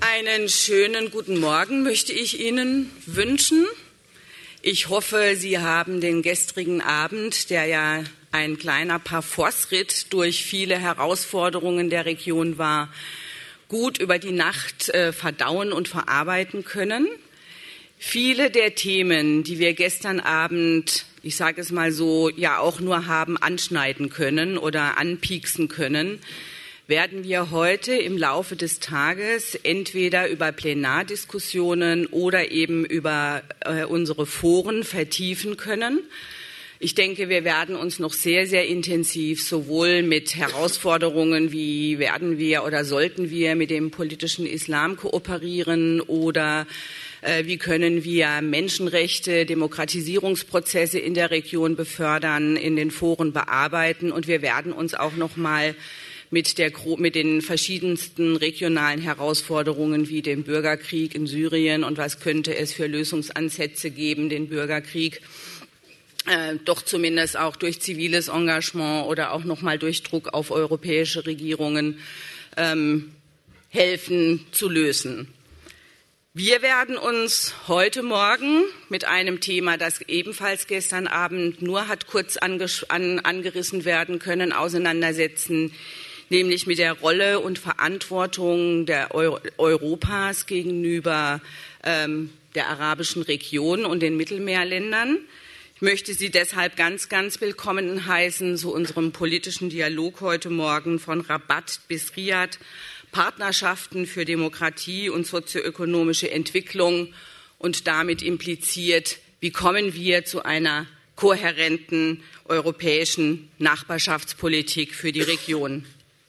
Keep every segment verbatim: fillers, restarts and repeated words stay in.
Einen schönen guten Morgen möchte ich Ihnen wünschen. Ich hoffe, Sie haben den gestrigen Abend, der ja ein kleiner Parforce-Ritt durch viele Herausforderungen der Region war, gut über die Nacht äh, verdauen und verarbeiten können. Viele der Themen, die wir gestern Abend, ich sage es mal so, ja auch nur haben anschneiden können oder anpieksen können, werden wir heute im Laufe des Tages entweder über Plenardiskussionen oder eben über äh, unsere Foren vertiefen können. Ich denke, wir werden uns noch sehr, sehr intensiv sowohl mit Herausforderungen wie werden wir oder sollten wir mit dem politischen Islam kooperieren oder äh, wie können wir Menschenrechte, Demokratisierungsprozesse in der Region befördern, in den Foren bearbeiten. Und wir werden uns auch noch mal mit, der, mit den verschiedensten regionalen Herausforderungen wie dem Bürgerkrieg in Syrien und was könnte es für Lösungsansätze geben, den Bürgerkrieg Äh, doch zumindest auch durch ziviles Engagement oder auch noch mal durch Druck auf europäische Regierungen ähm, helfen zu lösen. Wir werden uns heute Morgen mit einem Thema, das ebenfalls gestern Abend nur hat kurz ange an, angerissen werden können, auseinandersetzen, nämlich mit der Rolle und Verantwortung der Euro Europas gegenüber ähm, der arabischen Region und den Mittelmeerländern. Ich möchte Sie deshalb ganz, ganz willkommen heißen zu unserem politischen Dialog heute Morgen von Rabat bis Riad, Partnerschaften für Demokratie und sozioökonomische Entwicklung und damit impliziert, wie kommen wir zu einer kohärenten europäischen Nachbarschaftspolitik für die Region.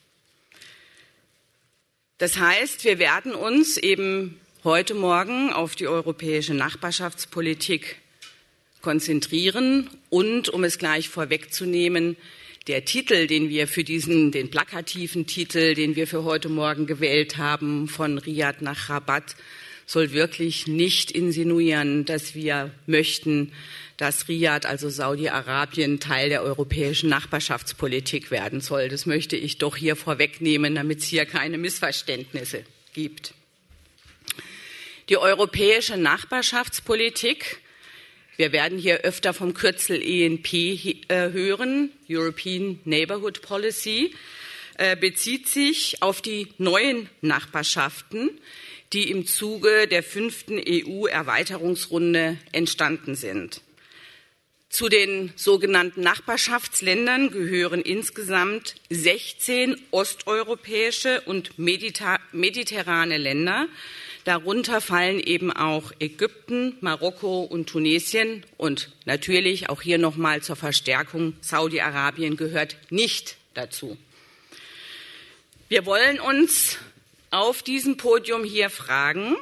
Das heißt, wir werden uns eben heute Morgen auf die europäische Nachbarschaftspolitik konzentrieren und, um es gleich vorwegzunehmen, der Titel, den wir für diesen, den plakativen Titel, den wir für heute Morgen gewählt haben, von Riad nach Rabat, soll wirklich nicht insinuieren, dass wir möchten, dass Riad, also Saudi-Arabien, Teil der europäischen Nachbarschaftspolitik werden soll. Das möchte ich doch hier vorwegnehmen, damit es hier keine Missverständnisse gibt. Die europäische Nachbarschaftspolitik, wir werden hier öfter vom Kürzel E N P äh, hören, European Neighbourhood Policy, äh, bezieht sich auf die neuen Nachbarschaften, die im Zuge der fünften E U-Erweiterungsrunde entstanden sind. Zu den sogenannten Nachbarschaftsländern gehören insgesamt sechzehn osteuropäische und mediter- mediterrane Länder. Darunter fallen eben auch Ägypten, Marokko und Tunesien und natürlich auch hier nochmal zur Verstärkung Saudi-Arabien gehört nicht dazu. Wir wollen uns auf diesem Podium hier fragen,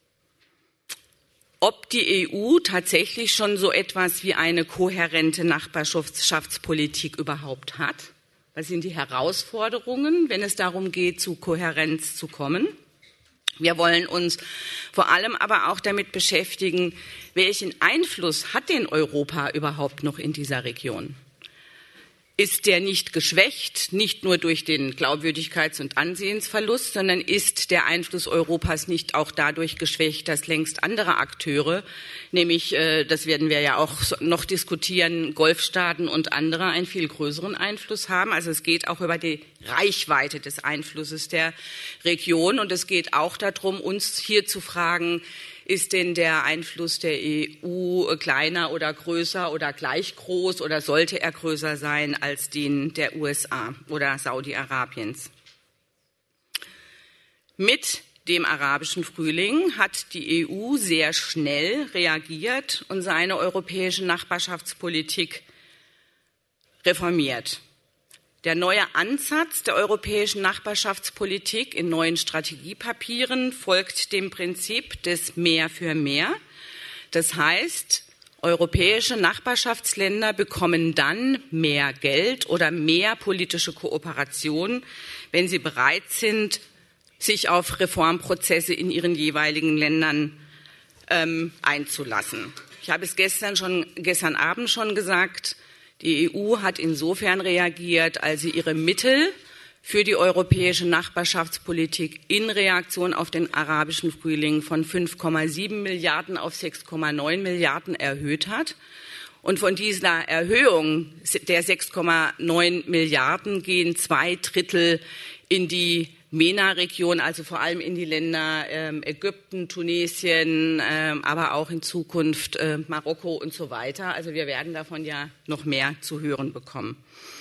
ob die E U tatsächlich schon so etwas wie eine kohärente Nachbarschaftspolitik überhaupt hat. Was sind die Herausforderungen, wenn es darum geht, zu Kohärenz zu kommen? Wir wollen uns vor allem aber auch damit beschäftigen, welchen Einfluss hat denn Europa überhaupt noch in dieser Region? Ist der nicht geschwächt, nicht nur durch den Glaubwürdigkeits- und Ansehensverlust, sondern ist der Einfluss Europas nicht auch dadurch geschwächt, dass längst andere Akteure, nämlich, das werden wir ja auch noch diskutieren, Golfstaaten und andere einen viel größeren Einfluss haben. Also es geht auch über die Reichweite des Einflusses der Region und es geht auch darum, uns hier zu fragen, ist denn der Einfluss der E U kleiner oder größer oder gleich groß oder sollte er größer sein als den der U S A oder Saudi-Arabiens? Mit dem arabischen Frühling hat die E U sehr schnell reagiert und seine europäische Nachbarschaftspolitik reformiert. Der neue Ansatz der europäischen Nachbarschaftspolitik in neuen Strategiepapieren folgt dem Prinzip des Mehr für Mehr. Das heißt, europäische Nachbarschaftsländer bekommen dann mehr Geld oder mehr politische Kooperation, wenn sie bereit sind, sich auf Reformprozesse in ihren jeweiligen Ländern ähm, einzulassen. Ich habe es gestern, schon, gestern Abend schon gesagt, die E U hat insofern reagiert, als sie ihre Mittel für die europäische Nachbarschaftspolitik in Reaktion auf den arabischen Frühling von fünf Komma sieben Milliarden auf sechs Komma neun Milliarden erhöht hat. Und von dieser Erhöhung der sechs Komma neun Milliarden gehen zwei Drittel in die MENA-Region, also vor allem in die Länder ähm, Ägypten, Tunesien, ähm, aber auch in Zukunft äh, Marokko und so weiter. Also wir werden davon ja noch mehr zu hören bekommen.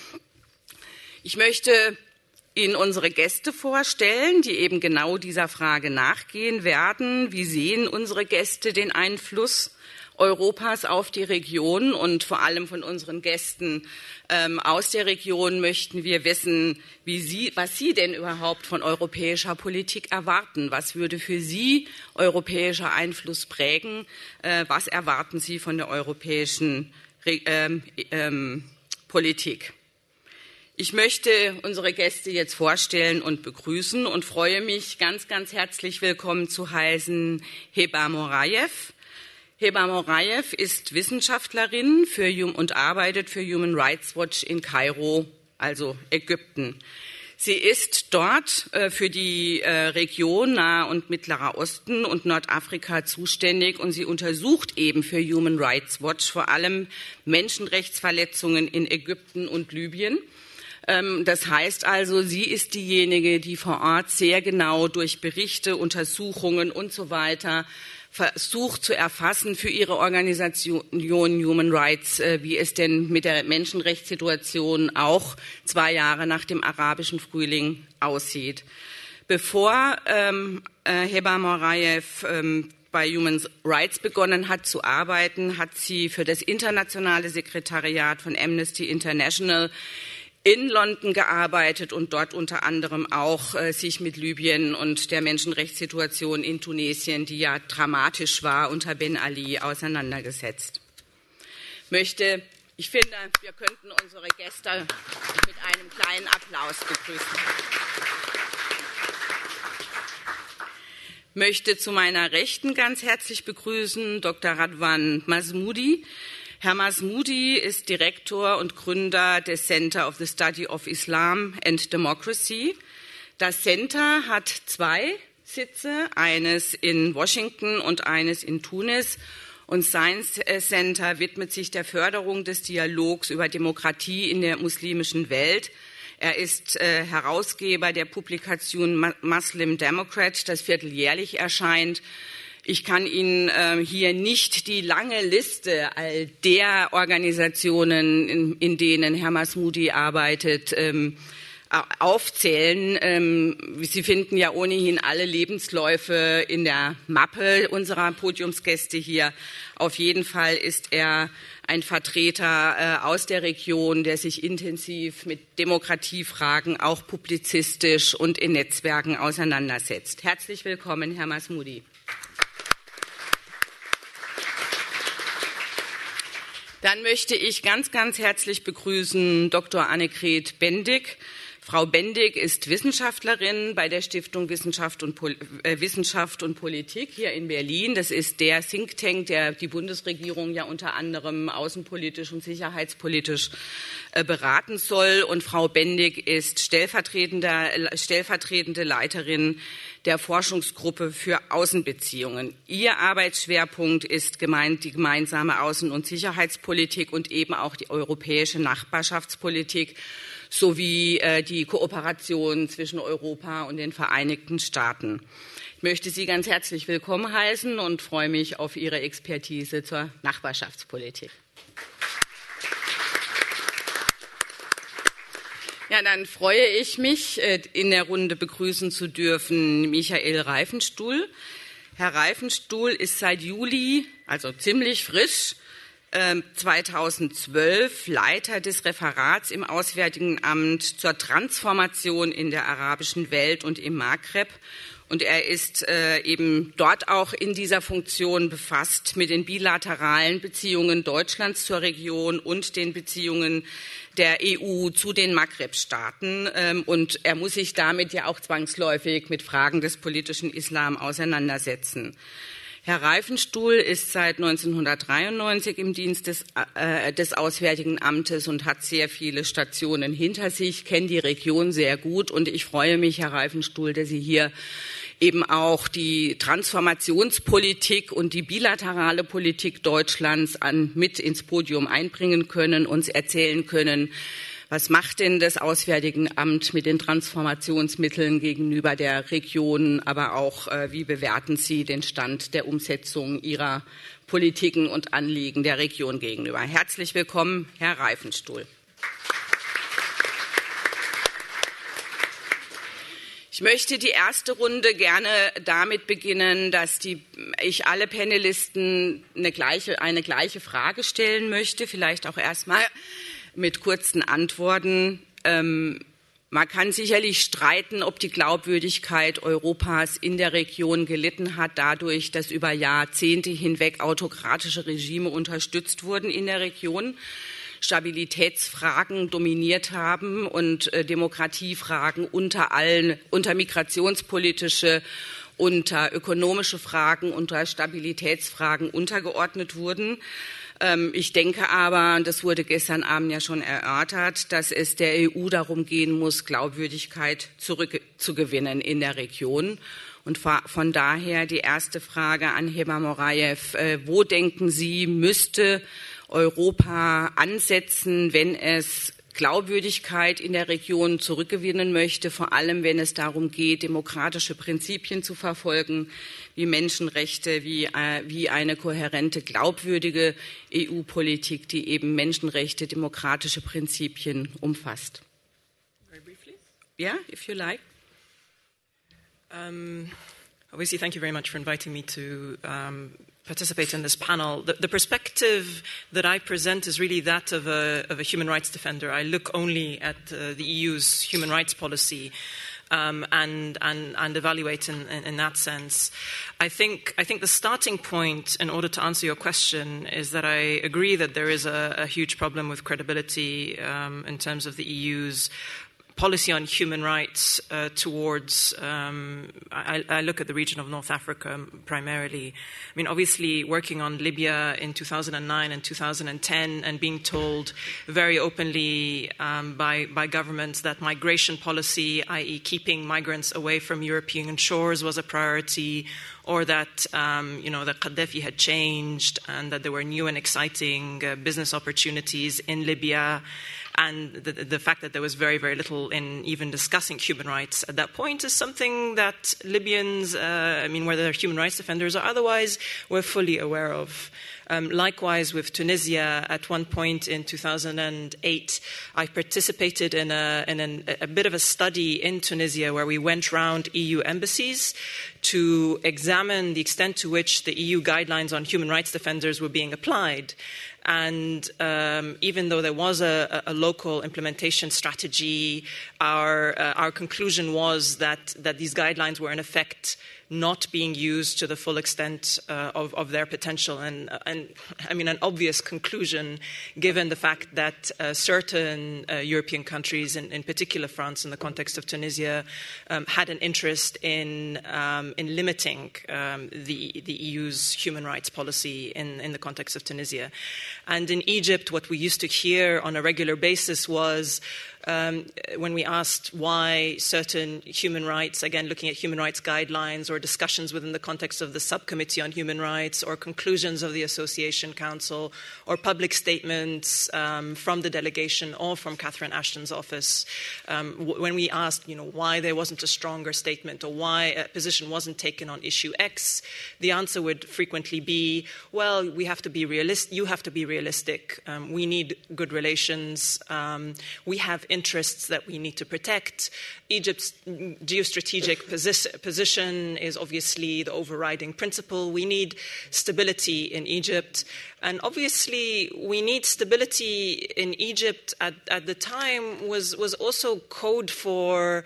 Ich möchte Ihnen unsere Gäste vorstellen, die eben genau dieser Frage nachgehen werden. Wie sehen unsere Gäste den Einfluss Europas auf die Region? Und vor allem von unseren Gästen ähm, aus der Region möchten wir wissen, wie Sie, was Sie denn überhaupt von europäischer Politik erwarten. Was würde für Sie europäischer Einfluss prägen? Äh, was erwarten Sie von der europäischen ähm, ähm, Politik? Ich möchte unsere Gäste jetzt vorstellen und begrüßen und freue mich, ganz, ganz herzlich willkommen zu heißen Heba Morayev. Heba Morayev ist Wissenschaftlerin für, und arbeitet für Human Rights Watch in Kairo, also Ägypten. Sie ist dort äh, für die äh, Region Nahe und Mittlerer Osten und Nordafrika zuständig und sie untersucht eben für Human Rights Watch vor allem Menschenrechtsverletzungen in Ägypten und Libyen. Das heißt also, sie ist diejenige, die vor Ort sehr genau durch Berichte, Untersuchungen und so weiter versucht zu erfassen für ihre Organisation Human Rights, wie es denn mit der Menschenrechtssituation auch zwei Jahre nach dem arabischen Frühling aussieht. Bevor ähm, Heba Morayev ähm, bei Human Rights begonnen hat zu arbeiten, hat sie für das internationale Sekretariat von Amnesty International in London gearbeitet und dort unter anderem auch äh, sich mit Libyen und der Menschenrechtssituation in Tunesien, die ja dramatisch war, unter Ben Ali auseinandergesetzt. Möchte, ich finde, wir könnten unsere Gäste mit einem kleinen Applaus begrüßen. Möchte zu meiner Rechten ganz herzlich begrüßen Doktor Radwan Masmoudi. Herr Masmoudi ist Direktor und Gründer des Center of the Study of Islam and Democracy. Das Center hat zwei Sitze, eines in Washington und eines in Tunis. Und Science Center widmet sich der Förderung des Dialogs über Demokratie in der muslimischen Welt. Er ist äh, Herausgeber der Publikation Muslim Democrat, das vierteljährlich erscheint. Ich kann Ihnen äh, hier nicht die lange Liste all der Organisationen, in, in denen Herr Masmoudi arbeitet, ähm, aufzählen. Ähm, Sie finden ja ohnehin alle Lebensläufe in der Mappe unserer Podiumsgäste hier. Auf jeden Fall ist er ein Vertreter äh, aus der Region, der sich intensiv mit Demokratiefragen auch publizistisch und in Netzwerken auseinandersetzt. Herzlich willkommen, Herr Masmoudi. Dann möchte ich ganz, ganz herzlich begrüßen Doktor Annegret Bendig. Frau Bendig ist Wissenschaftlerin bei der Stiftung Wissenschaft und, Pol- äh, Wissenschaft und Politik hier in Berlin. Das ist der Think Tank, der die Bundesregierung ja unter anderem außenpolitisch und sicherheitspolitisch äh, beraten soll. Und Frau Bendig ist stellvertretende, stellvertretende Leiterin der Forschungsgruppe für Außenbeziehungen. Ihr Arbeitsschwerpunkt ist gemeint die gemeinsame Außen- und Sicherheitspolitik und eben auch die europäische Nachbarschaftspolitik sowie äh, die Kooperation zwischen Europa und den Vereinigten Staaten. Ich möchte Sie ganz herzlich willkommen heißen und freue mich auf Ihre Expertise zur Nachbarschaftspolitik. Ja, dann freue ich mich, in der Runde begrüßen zu dürfen Michael Reifenstuhl. Herr Reifenstuhl ist seit Juli, also ziemlich frisch, zweitausendzwölf Leiter des Referats im Auswärtigen Amt zur Transformation in der arabischen Welt und im Maghreb. Und er ist äh, eben dort auch in dieser Funktion befasst mit den bilateralen Beziehungen Deutschlands zur Region und den Beziehungen der E U zu den Maghreb-Staaten. Ähm, und er muss sich damit ja auch zwangsläufig mit Fragen des politischen Islam auseinandersetzen. Herr Reifenstuhl ist seit neunzehnhundertdreiundneunzig im Dienst des, äh, des Auswärtigen Amtes und hat sehr viele Stationen hinter sich, kennt die Region sehr gut. Und ich freue mich, Herr Reifenstuhl, dass Sie hier eben auch die Transformationspolitik und die bilaterale Politik Deutschlands an, mit ins Podium einbringen können, uns erzählen können, was macht denn das Auswärtige Amt mit den Transformationsmitteln gegenüber der Region, aber auch, äh, wie bewerten Sie den Stand der Umsetzung Ihrer Politiken und Anliegen der Region gegenüber? Herzlich willkommen, Herr Reifenstuhl. Ich möchte die erste Runde gerne damit beginnen, dass die, ich alle Panelisten eine gleiche, eine gleiche Frage stellen möchte, vielleicht auch erstmal mit kurzen Antworten. Ähm, man kann sicherlich streiten, ob die Glaubwürdigkeit Europas in der Region gelitten hat, dadurch, dass über Jahrzehnte hinweg autokratische Regime unterstützt wurden in der Region, Stabilitätsfragen dominiert haben und äh, Demokratiefragen unter allen, unter migrationspolitische, unter ökonomische Fragen, unter Stabilitätsfragen untergeordnet wurden. Ich denke aber, das wurde gestern Abend ja schon erörtert, dass es der E U darum gehen muss, Glaubwürdigkeit zurückzugewinnen in der Region. Und von daher die erste Frage an Heba Moraev. Wo denken Sie, müsste Europa ansetzen, wenn es Glaubwürdigkeit in der Region zurückgewinnen möchte, vor allem wenn es darum geht, demokratische Prinzipien zu verfolgen, wie Menschenrechte, wie, äh, wie eine kohärente, glaubwürdige E U-Politik, die eben Menschenrechte, demokratische Prinzipien umfasst? Very briefly? Yeah, if you like. Um, obviously, thank you very much for inviting me to um, participate in this panel. The, the perspective that I present is really that of a, of a human rights defender. I look only at uh, the E U's human rights policy um, and, and, and evaluate in, in, in that sense. I think, I think the starting point in order to answer your question is that I agree that there is a, a huge problem with credibility um, in terms of the E U's policy on human rights uh, towards, um, I, I look at the region of North Africa primarily. I mean, obviously working on Libya in two thousand nine and two thousand ten and being told very openly um, by, by governments that migration policy, that is keeping migrants away from European shores, was a priority, or that, um, you know, that Gaddafi had changed and that there were new and exciting uh, business opportunities in Libya. And the, the fact that there was very, very little in even discussing human rights at that point is something that Libyans, uh, I mean, whether they're human rights defenders or otherwise, were fully aware of. Um, likewise, with Tunisia, at one point in two thousand eight, I participated in, a, in an, a bit of a study in Tunisia where we went round E U embassies to examine the extent to which the E U guidelines on human rights defenders were being applied. And um, even though there was a, a local implementation strategy, our, uh, our conclusion was that, that these guidelines were in effect not being used to the full extent uh, of, of their potential. And, and, I mean, an obvious conclusion, given the fact that uh, certain uh, European countries, in, in particular France in the context of Tunisia, um, had an interest in, um, in limiting um, the, the E U's human rights policy in, in the context of Tunisia. And in Egypt, what we used to hear on a regular basis was Um, when we asked why certain human rights, again, looking at human rights guidelines or discussions within the context of the Subcommittee on Human Rights or conclusions of the Association Council or public statements um, from the delegation or from Catherine Ashton's office, um, w- when we asked, you know, why there wasn't a stronger statement or why a position wasn't taken on issue X, the answer would frequently be, well, we have to be realistic, you have to be realistic, um, we need good relations, um, we have interests that we need to protect. Egypt's geostrategic posi- position is obviously the overriding principle. We need stability in Egypt. And obviously, we need stability in Egypt at, at the time was, was also code for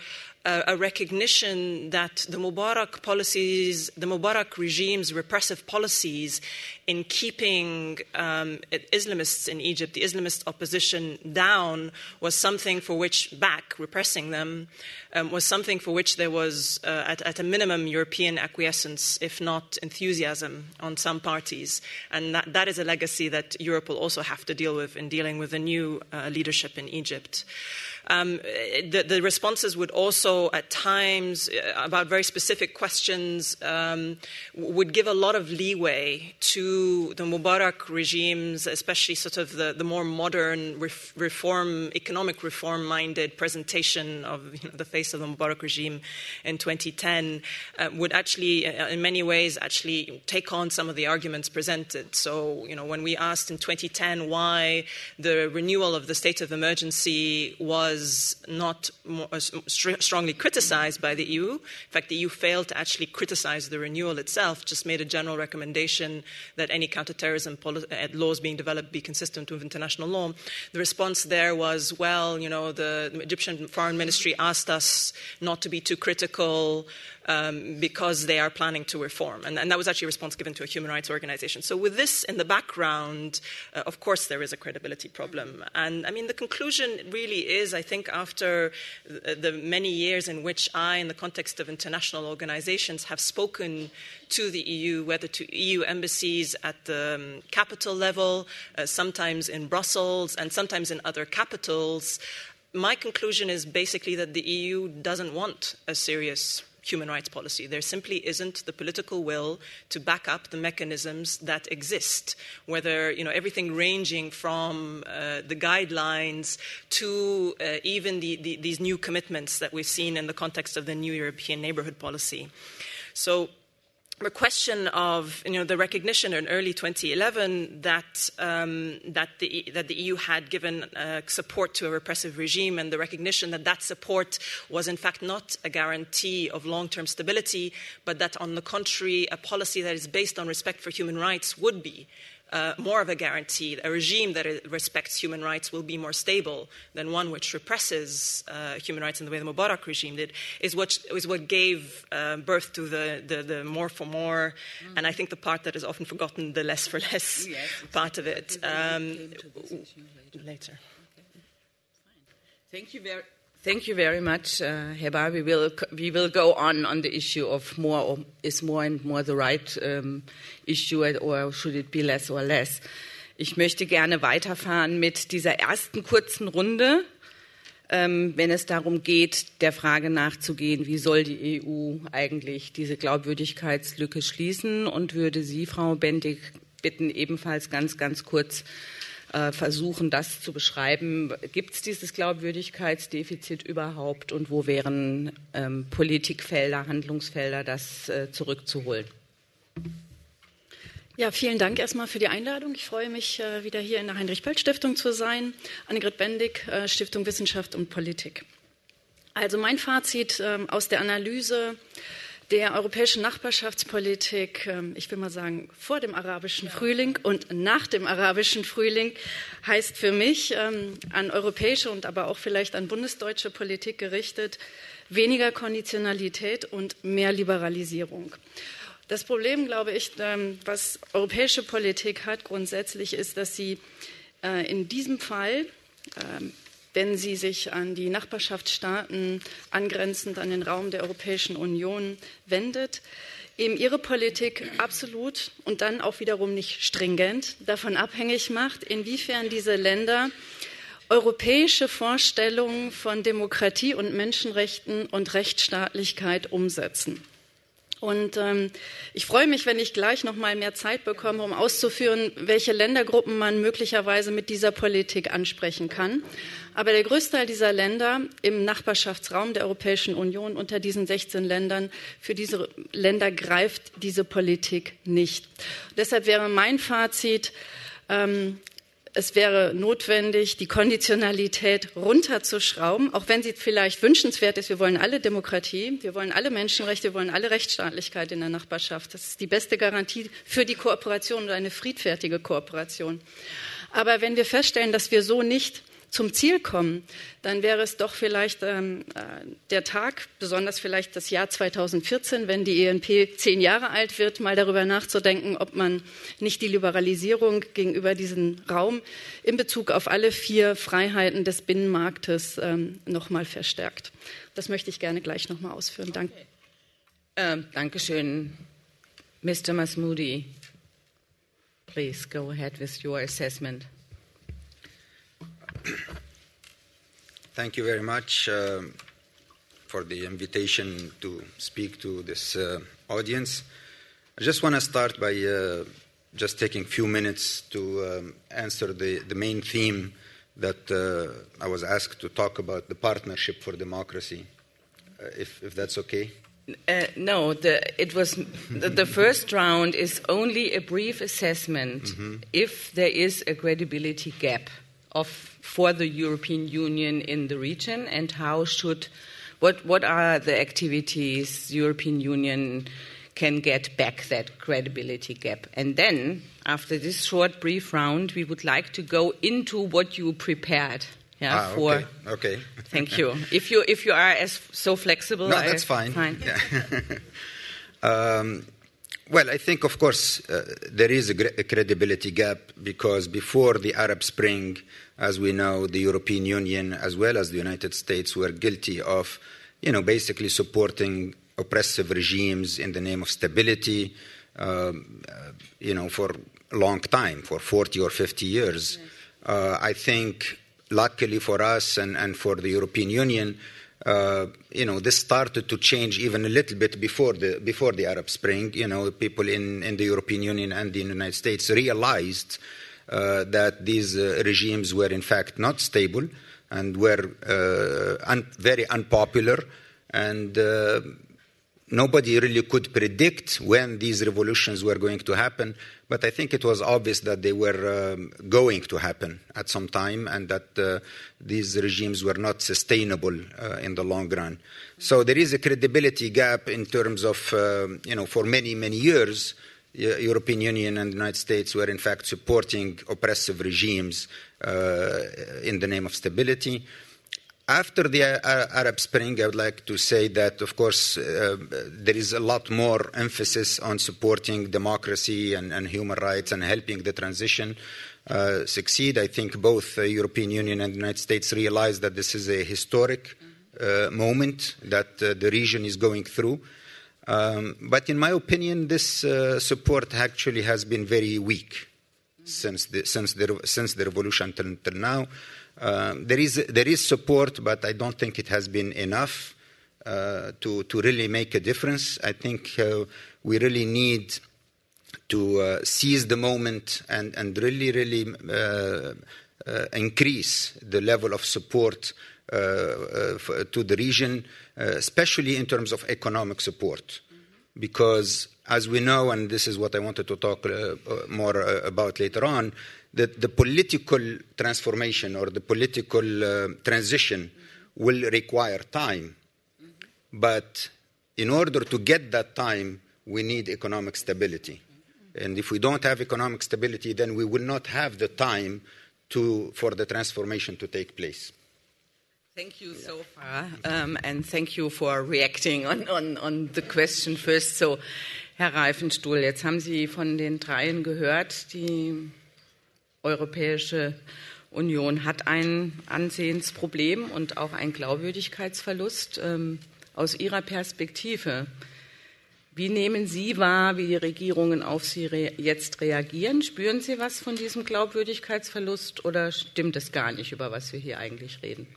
uh, a recognition that the Mubarak policies, the Mubarak regime's repressive policies in keeping um, Islamists in Egypt, the Islamist opposition down, was something for which, back, repressing them, um, was something for which there was, uh, at, at a minimum, European acquiescence, if not enthusiasm, on some parties. And that, that is a legacy that Europe will also have to deal with in dealing with the new uh, leadership in Egypt. Um, the, the responses would also, at times, uh, about very specific questions, um, would give a lot of leeway to the Mubarak regimes, especially sort of the, the more modern ref, reform, economic reform-minded presentation of you know, the face of the Mubarak regime in twenty ten, uh, would actually, uh, in many ways, actually take on some of the arguments presented. So, you know, when we asked in twenty ten why the renewal of the state of emergency was was not more, uh, st- strongly criticized by the E U. In fact, the E U failed to actually criticize the renewal itself, just made a general recommendation that any counterterrorism poli- uh, laws being developed be consistent with international law. The response there was, well, you know, the, the Egyptian Foreign Ministry asked us not to be too critical Um, because they are planning to reform. And, and that was actually a response given to a human rights organization. So with this in the background, uh, of course there is a credibility problem. And I mean, the conclusion really is, I think, after the, the many years in which I, in the context of international organizations, have spoken to the E U, whether to E U embassies at the um, capital level, uh, sometimes in Brussels, and sometimes in other capitals, my conclusion is basically that the E U doesn't want a serious human rights policy. There simply isn't the political will to back up the mechanisms that exist, whether, you know, everything ranging from uh, the guidelines to uh, even the, the, these new commitments that we've seen in the context of the new European neighborhood policy. So the question of, you know, the recognition in early twenty eleven that um, that the that the E U had given uh, support to a repressive regime, and the recognition that that support was in fact not a guarantee of long-term stability, but that on the contrary, a policy that is based on respect for human rights would be Uh, more of a guarantee. A regime that respects human rights will be more stable than one which represses uh, human rights in the way the Mubarak regime did, is what, is what gave uh, birth to the, the, the more for more, mm-hmm. and I think the part that is often forgotten, the less for less yes, exactly. part of it. Um, later. later. Okay. Thank you very Thank you very much, uh, Heba. We will we will go on on the issue of more or is more and more the right um, issue, or should it be less or less. Ich möchte gerne weiterfahren mit dieser ersten kurzen Runde, ähm, wenn es darum geht, der Frage nachzugehen, wie soll die E U eigentlich diese Glaubwürdigkeitslücke schließen, und würde Sie, Frau Bendig, bitten, ebenfalls ganz, ganz kurz versuchen, das zu beschreiben. Gibt es dieses Glaubwürdigkeitsdefizit überhaupt, und wo wären ähm, Politikfelder, Handlungsfelder, das äh, zurückzuholen? Ja, vielen Dank erstmal für die Einladung. Ich freue mich, äh, wieder hier in der Heinrich-Böll-Stiftung zu sein. Annegret Bendig, äh, Stiftung Wissenschaft und Politik. Also mein Fazit äh, aus der Analyse der europäischen Nachbarschaftspolitik, ich will mal sagen, vor dem arabischen Frühling und nach dem arabischen Frühling, heißt für mich, an europäische und aber auch vielleicht an bundesdeutsche Politik gerichtet, weniger Konditionalität und mehr Liberalisierung. Das Problem, glaube ich, was europäische Politik hat grundsätzlich, ist, dass sie in diesem Fall, wenn sie sich an die Nachbarschaftsstaaten angrenzend an den Raum der Europäischen Union wendet, eben ihre Politik absolut und dann auch wiederum nicht stringent davon abhängig macht, inwiefern diese Länder europäische Vorstellungen von Demokratie und Menschenrechten und Rechtsstaatlichkeit umsetzen. Und ähm, ich freue mich, wenn ich gleich noch mal mehr Zeit bekomme, um auszuführen, welche Ländergruppen man möglicherweise mit dieser Politik ansprechen kann. Aber der Großteil dieser Länder im Nachbarschaftsraum der Europäischen Union, unter diesen sechzehn Ländern, für diese Länder greift diese Politik nicht. Deshalb wäre mein Fazit, ähm, es wäre notwendig, die Konditionalität runterzuschrauben, auch wenn sie vielleicht wünschenswert ist. Wir wollen alle Demokratie, wir wollen alle Menschenrechte, wir wollen alle Rechtsstaatlichkeit in der Nachbarschaft. Das ist die beste Garantie für die Kooperation und eine friedfertige Kooperation. Aber wenn wir feststellen, dass wir so nicht zum Ziel kommen, dann wäre es doch vielleicht ähm, der Tag, besonders vielleicht das Jahr zweitausendvierzehn, wenn die E N P zehn Jahre alt wird, mal darüber nachzudenken, ob man nicht die Liberalisierung gegenüber diesem Raum in Bezug auf alle vier Freiheiten des Binnenmarktes ähm, noch mal verstärkt. Das möchte ich gerne gleich noch mal ausführen. Danke. Ähm, Dankeschön. Mister Masmoudi, please go ahead with your assessment. Thank you very much uh, for the invitation to speak to this uh, audience. I just want to start by uh, just taking a few minutes to um, answer the, the main theme that uh, I was asked to talk about, the Partnership for Democracy, uh, if, if that's okay. Uh, no, the, it was the, the first round is only a brief assessment mm-hmm. if there is a credibility gap of for the European Union in the region, and how should what what are the activities the European Union can get back that credibility gap. And then after this short brief round, we would like to go into what you prepared. Yeah, ah, for, okay. okay. Thank you. If you if you are as so flexible, no, I, that's fine. fine. Yeah. um, well, I think, of course, uh, there is a, gr- a credibility gap because before the Arab Spring, as we know, the European Union as well as the United States were guilty of, you know, basically supporting oppressive regimes in the name of stability, um, uh, you know, for a long time, for forty or fifty years. Yes. Uh, I think. Luckily for us and, and for the European Union, uh, you know, this started to change even a little bit before the before the Arab Spring. You know, people in, in the European Union and the United States realized uh, that these uh, regimes were in fact not stable and were uh, un- very unpopular, and uh, nobody really could predict when these revolutions were going to happen. But I think it was obvious that they were um, going to happen at some time, and that uh, these regimes were not sustainable uh, in the long run. So there is a credibility gap in terms of, uh, you know, for many, many years, the uh, European Union and the United States were in fact supporting oppressive regimes uh, in the name of stability. After the Arab Spring, I would like to say that, of course, uh, there is a lot more emphasis on supporting democracy and, and human rights and helping the transition uh, succeed. I think both the European Union and the United States realize that this is a historic uh, moment that uh, the region is going through. Um, but in my opinion, this uh, support actually has been very weak mm-hmm. since the, since the, since the revolution until, until now. Uh, there is there is support, but I don't think it has been enough uh, to to really make a difference. I think uh, we really need to uh, seize the moment and and really really uh, uh, increase the level of support uh, uh, for, to the region, uh, especially in terms of economic support, mm-hmm. because as we know, and this is what I wanted to talk uh, more uh, about later on. That the political transformation or the political uh, transition mm-hmm. will require time. Mm-hmm. But in order to get that time, we need economic stability. Mm-hmm. And if we don't have economic stability, then we will not have the time to, for the transformation to take place. Thank you so far, um, and thank you for reacting on, on, on the question first. So, Herr Reifenstuhl, jetzt haben Sie von den dreien gehört, die Europäische Union hat ein Ansehensproblem und auch einen Glaubwürdigkeitsverlust. Ähm, aus Ihrer Perspektive, wie nehmen Sie wahr, wie die Regierungen auf Sie re- jetzt reagieren? Spüren Sie was von diesem Glaubwürdigkeitsverlust oder stimmt es gar nicht, über was wir hier eigentlich reden?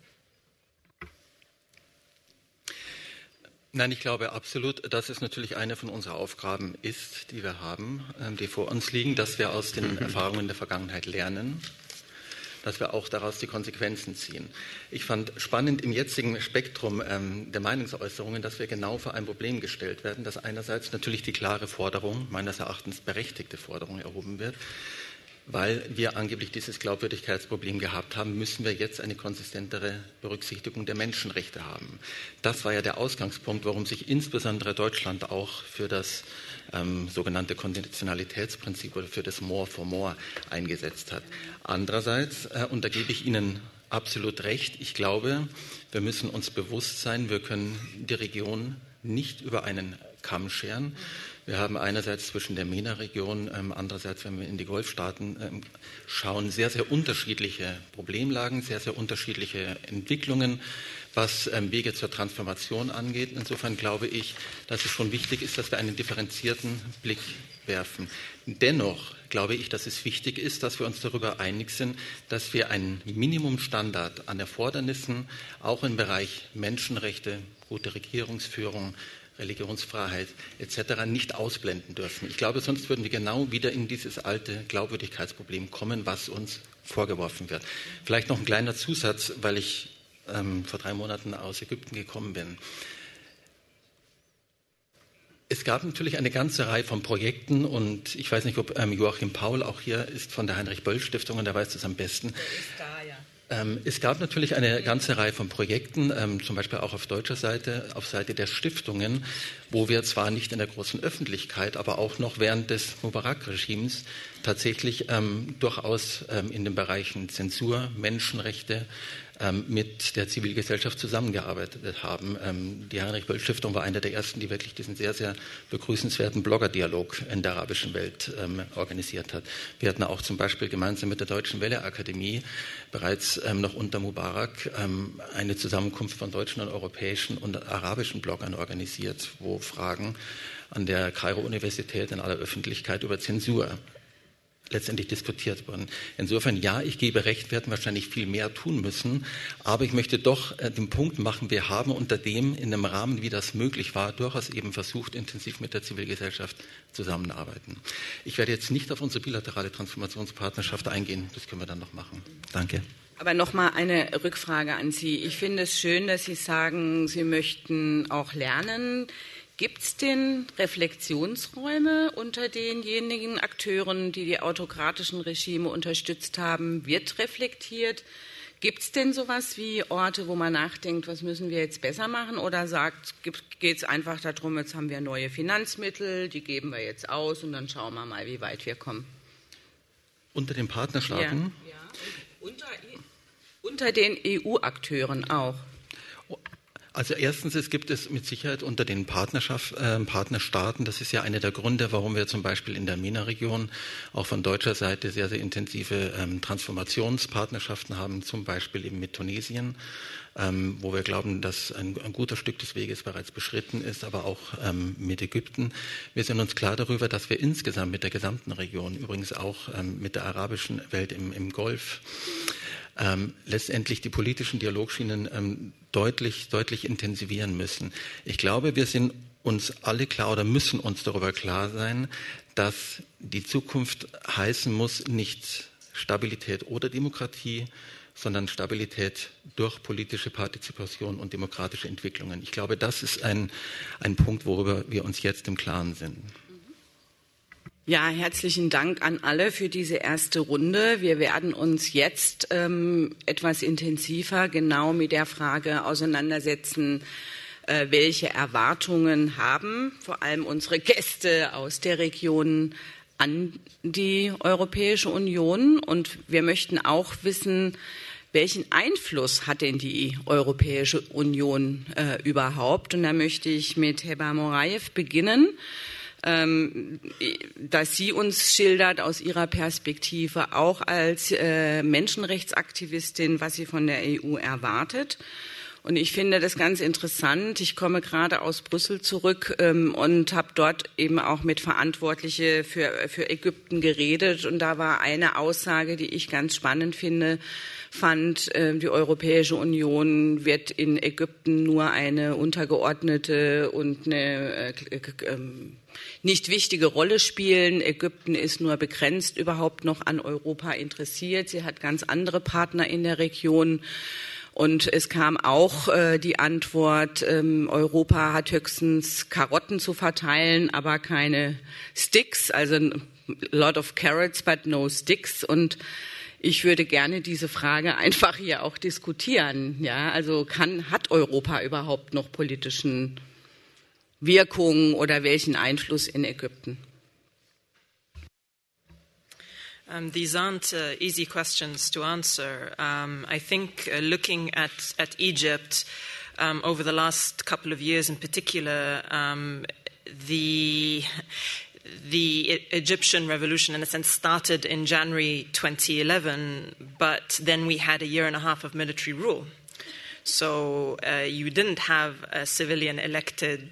Nein, ich glaube absolut, dass es natürlich eine von unseren Aufgaben ist, die wir haben, die vor uns liegen, dass wir aus den Erfahrungen der Vergangenheit lernen, dass wir auch daraus die Konsequenzen ziehen. Ich fand spannend im jetzigen Spektrum ähm, der Meinungsäußerungen, dass wir genau vor ein Problem gestellt werden, dass einerseits natürlich die klare Forderung, meines Erachtens berechtigte Forderung erhoben wird, weil wir angeblich dieses Glaubwürdigkeitsproblem gehabt haben, müssen wir jetzt eine konsistentere Berücksichtigung der Menschenrechte haben. Das war ja der Ausgangspunkt, warum sich insbesondere Deutschland auch für das ähm, sogenannte Konditionalitätsprinzip oder für das More for More eingesetzt hat. Andererseits, äh, und da gebe ich Ihnen absolut recht, ich glaube, wir müssen uns bewusst sein, wir können die Region nicht über einen Kamm scheren. Wir haben einerseits zwischen der MENA-Region, ähm, andererseits, wenn wir in die Golfstaaten ähm, schauen, sehr, sehr unterschiedliche Problemlagen, sehr, sehr unterschiedliche Entwicklungen, was ähm, Wege zur Transformation angeht. Insofern glaube ich, dass es schon wichtig ist, dass wir einen differenzierten Blick werfen. Dennoch glaube ich, dass es wichtig ist, dass wir uns darüber einig sind, dass wir einen Minimumstandard an Erfordernissen auch im Bereich Menschenrechte, gute Regierungsführung, Religionsfreiheit et cetera nicht ausblenden dürfen. Ich glaube, sonst würden wir genau wieder in dieses alte Glaubwürdigkeitsproblem kommen, was uns vorgeworfen wird. Vielleicht noch ein kleiner Zusatz, weil ich ähm, vor drei Monaten aus Ägypten gekommen bin. Es gab natürlich eine ganze Reihe von Projekten und ich weiß nicht, ob ähm, Joachim Paul auch hier ist von der Heinrich-Böll-Stiftung und der weiß das am besten. Der ist da, ja. Ähm, es gab natürlich eine ganze Reihe von Projekten, ähm, zum Beispiel auch auf deutscher Seite, auf Seite der Stiftungen, wo wir zwar nicht in der großen Öffentlichkeit, aber auch noch während des Mubarak-Regimes tatsächlich ähm, durchaus ähm, in den Bereichen Zensur, Menschenrechte ähm, mit der Zivilgesellschaft zusammengearbeitet haben. Ähm, die Heinrich-Böll-Stiftung war eine der ersten, die wirklich diesen sehr, sehr begrüßenswerten Blogger-Dialog in der arabischen Welt ähm, organisiert hat. Wir hatten auch zum Beispiel gemeinsam mit der Deutschen Welle-Akademie bereits ähm, noch unter Mubarak ähm, eine Zusammenkunft von deutschen und europäischen und arabischen Bloggern organisiert, wo Fragen an der Kairo-Universität in aller Öffentlichkeit über Zensur letztendlich diskutiert wurden. Insofern, ja, ich gebe recht, wir hätten wahrscheinlich viel mehr tun müssen, aber ich möchte doch äh, den Punkt machen, wir haben unter dem, in dem Rahmen, wie das möglich war, durchaus eben versucht, intensiv mit der Zivilgesellschaft zusammenzuarbeiten. Ich werde jetzt nicht auf unsere bilaterale Transformationspartnerschaft eingehen, das können wir dann noch machen. Danke. Aber nochmal eine Rückfrage an Sie. Ich finde es schön, dass Sie sagen, Sie möchten auch lernen. Gibt es denn Reflexionsräume unter denjenigen Akteuren, die die autokratischen Regime unterstützt haben? Wird reflektiert? Gibt es denn sowas wie Orte, wo man nachdenkt, was müssen wir jetzt besser machen? Oder sagt, geht es einfach darum, jetzt haben wir neue Finanzmittel, die geben wir jetzt aus und dann schauen wir mal, wie weit wir kommen? Unter den Partnerstaaten? Ja, ja. Und unter, unter den E U-Akteuren auch. Also erstens, es gibt es mit Sicherheit unter den Partnerschaft, äh, Partnerstaaten, das ist ja einer der Gründe, warum wir zum Beispiel in der MENA-Region auch von deutscher Seite sehr, sehr intensive ähm, Transformationspartnerschaften haben, zum Beispiel eben mit Tunesien, ähm, wo wir glauben, dass ein, ein guter Stück des Weges bereits beschritten ist, aber auch ähm, mit Ägypten. Wir sind uns klar darüber, dass wir insgesamt mit der gesamten Region, übrigens auch ähm, mit der arabischen Welt im, im Golf, Ähm, letztendlich die politischen Dialogschienen ähm, deutlich, deutlich intensivieren müssen. Ich glaube, wir sind uns alle klar oder müssen uns darüber klar sein, dass die Zukunft heißen muss, nicht Stabilität oder Demokratie, sondern Stabilität durch politische Partizipation und demokratische Entwicklungen. Ich glaube, das ist ein, ein Punkt, worüber wir uns jetzt im Klaren sind. Ja, herzlichen Dank an alle für diese erste Runde. Wir werden uns jetzt ähm, etwas intensiver genau mit der Frage auseinandersetzen, äh, welche Erwartungen haben vor allem unsere Gäste aus der Region an die Europäische Union. Und wir möchten auch wissen, welchen Einfluss hat denn die Europäische Union äh, überhaupt? Und da möchte ich mit Heba Moraev beginnen, dass sie uns schildert aus ihrer Perspektive auch als äh, Menschenrechtsaktivistin, was sie von der E U erwartet. Und ich finde das ganz interessant. Ich komme gerade aus Brüssel zurück ähm, und habe dort eben auch mit Verantwortlichen für, für Ägypten geredet. Und da war eine Aussage, die ich ganz spannend finde, fand, äh, die Europäische Union wird in Ägypten nur eine untergeordnete und eine äh, äh, nicht wichtige Rolle spielen. Ägypten ist nur begrenzt überhaupt noch an Europa interessiert. Sie hat ganz andere Partner in der Region. Und es kam auch äh, die Antwort, ähm, Europa hat höchstens Karotten zu verteilen, aber keine Sticks, also a lot of carrots, but no sticks. Und ich würde gerne diese Frage einfach hier auch diskutieren. Ja, also kann, hat Europa überhaupt noch politischen Wirkung oder welchen Einfluss in Ägypten? Um, these aren't uh, easy questions to answer. Um, I think uh, looking at, at Egypt um, over the last couple of years in particular, um, the, the e- Egyptian revolution in a sense started in January twenty eleven, but then we had a year and a half of military rule. So uh, you didn't have a civilian elected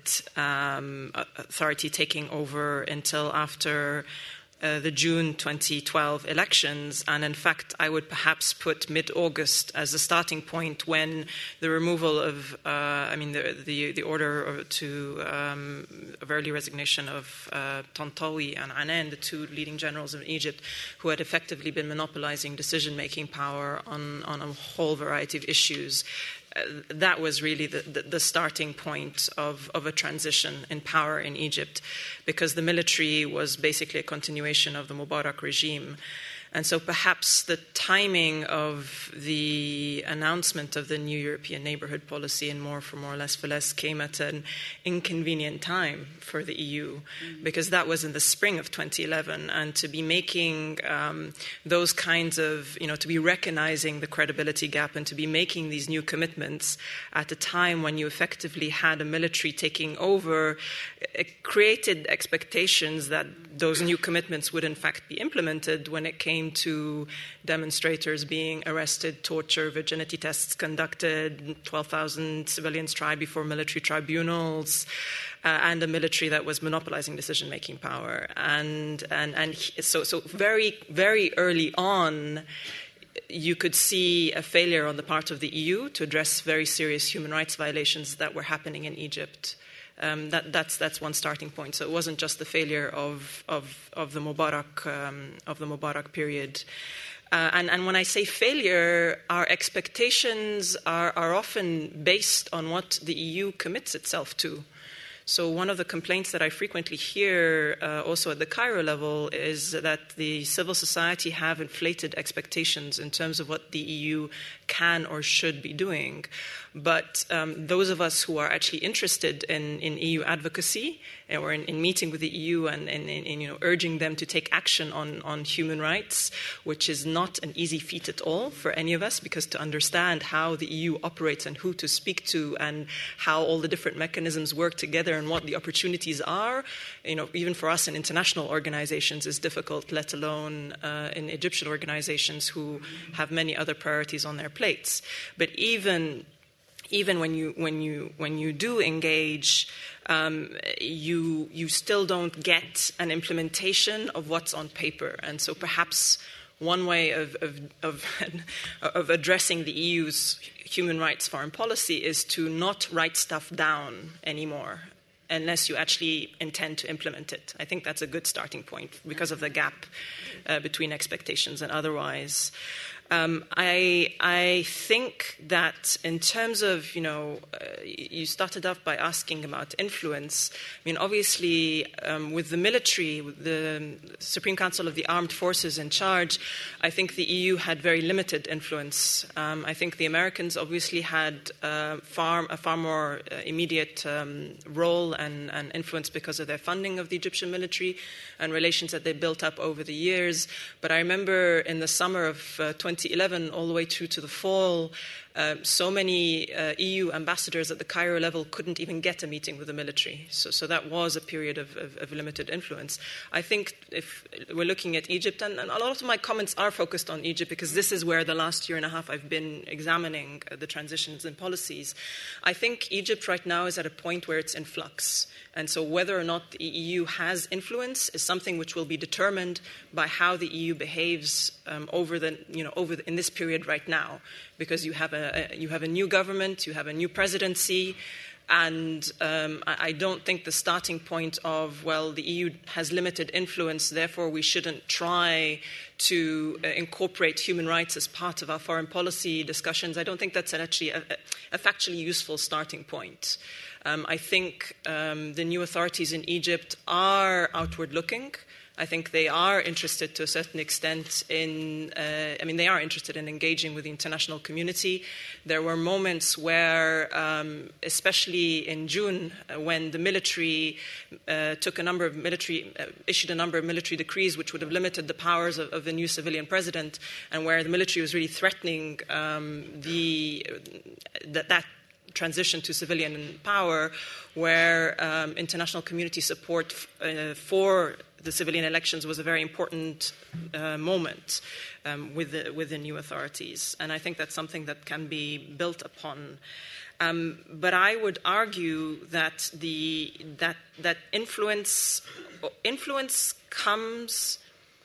um, authority taking over until after Uh, the June twenty twelve elections, and in fact I would perhaps put mid-August as a starting point when the removal of, uh, I mean the, the, the order to um, of early resignation of uh, Tantawi and Anan, the two leading generals of Egypt, who had effectively been monopolizing decision-making power on, on a whole variety of issues. Uh, that was really the, the, the starting point of, of a transition in power in Egypt, because the military was basically a continuation of the Mubarak regime. And so perhaps the timing of the announcement of the new European neighborhood policy and more for more, less for less came at an inconvenient time for the E U, mm-hmm. because that was in the spring of twenty eleven. And to be making um, those kinds of, you know, to be recognizing the credibility gap and to be making these new commitments at a time when you effectively had a military taking over, it created expectations that those new commitments would in fact be implemented when it came to demonstrators being arrested, torture, virginity tests conducted, twelve thousand civilians tried before military tribunals, uh, and a military that was monopolizing decision-making power. And and and so so very very early on, you could see a failure on the part of the E U to address very serious human rights violations that were happening in Egypt. Um, that, that's that's one starting point. So it wasn't just the failure of of, of the Mubarak um, of the Mubarak period. Uh, and, and when I say failure, our expectations are, are often based on what the E U commits itself to. So one of the complaints that I frequently hear uh, also at the Cairo level is that the civil society have inflated expectations in terms of what the E U can or should be doing. But um, those of us who are actually interested in, in E U advocacy or in, in meeting with the E U and, and, and you know, urging them to take action on, on human rights, which is not an easy feat at all for any of us, because to understand how the E U operates and who to speak to and how all the different mechanisms work together and what the opportunities are, you know, even for us in international organizations is difficult, let alone uh, in Egyptian organizations who have many other priorities on their plates. But even Even when you when you when you do engage, um, you you still don't get an implementation of what's on paper, and so perhaps one way of of of, of addressing the E U's human rights foreign policy is to not write stuff down anymore, unless you actually intend to implement it. I think that's a good starting point because of the gap uh, between expectations and otherwise. Um, I, I think that in terms of, you know, uh, you started off by asking about influence. I mean, obviously, um, with the military, with the Supreme Council of the Armed Forces in charge, I think the E U had very limited influence. Um, I think the Americans obviously had uh, far, a far more uh, immediate um, role and, and influence because of their funding of the Egyptian military and relations that they built up over the years. But I remember in the summer of uh, twenty eleven all the way through to the fall, uh, so many uh, E U ambassadors at the Cairo level couldn't even get a meeting with the military. So, so that was a period of, of, of limited influence. I think if we're looking at Egypt, and, and a lot of my comments are focused on Egypt because this is where the last year and a half I've been examining uh, the transitions and policies. I think Egypt right now is at a point where it's in flux. And so whether or not the E U has influence is something which will be determined by how the E U behaves um, over the, you know, over the, in this period right now, because you have a, a you have a new government, you have a new presidency, and um, I, I don't think the starting point of, well, the E U has limited influence, therefore we shouldn't try to uh, incorporate human rights as part of our foreign policy discussions. I don't think that's an actually a, a factually useful starting point. Um, I think um, the new authorities in Egypt are outward-looking. I think they are interested to a certain extent in, uh, I mean, they are interested in engaging with the international community. There were moments where, um, especially in June, uh, when the military uh, took a number of military, uh, issued a number of military decrees which would have limited the powers of, of the new civilian president, and where the military was really threatening um, the, that, that transition to civilian power, where um, international community support f- uh, for the civilian elections was a very important uh, moment um, with, the, with the new authorities. And I think that's something that can be built upon. Um, but I would argue that the that that influence influence comes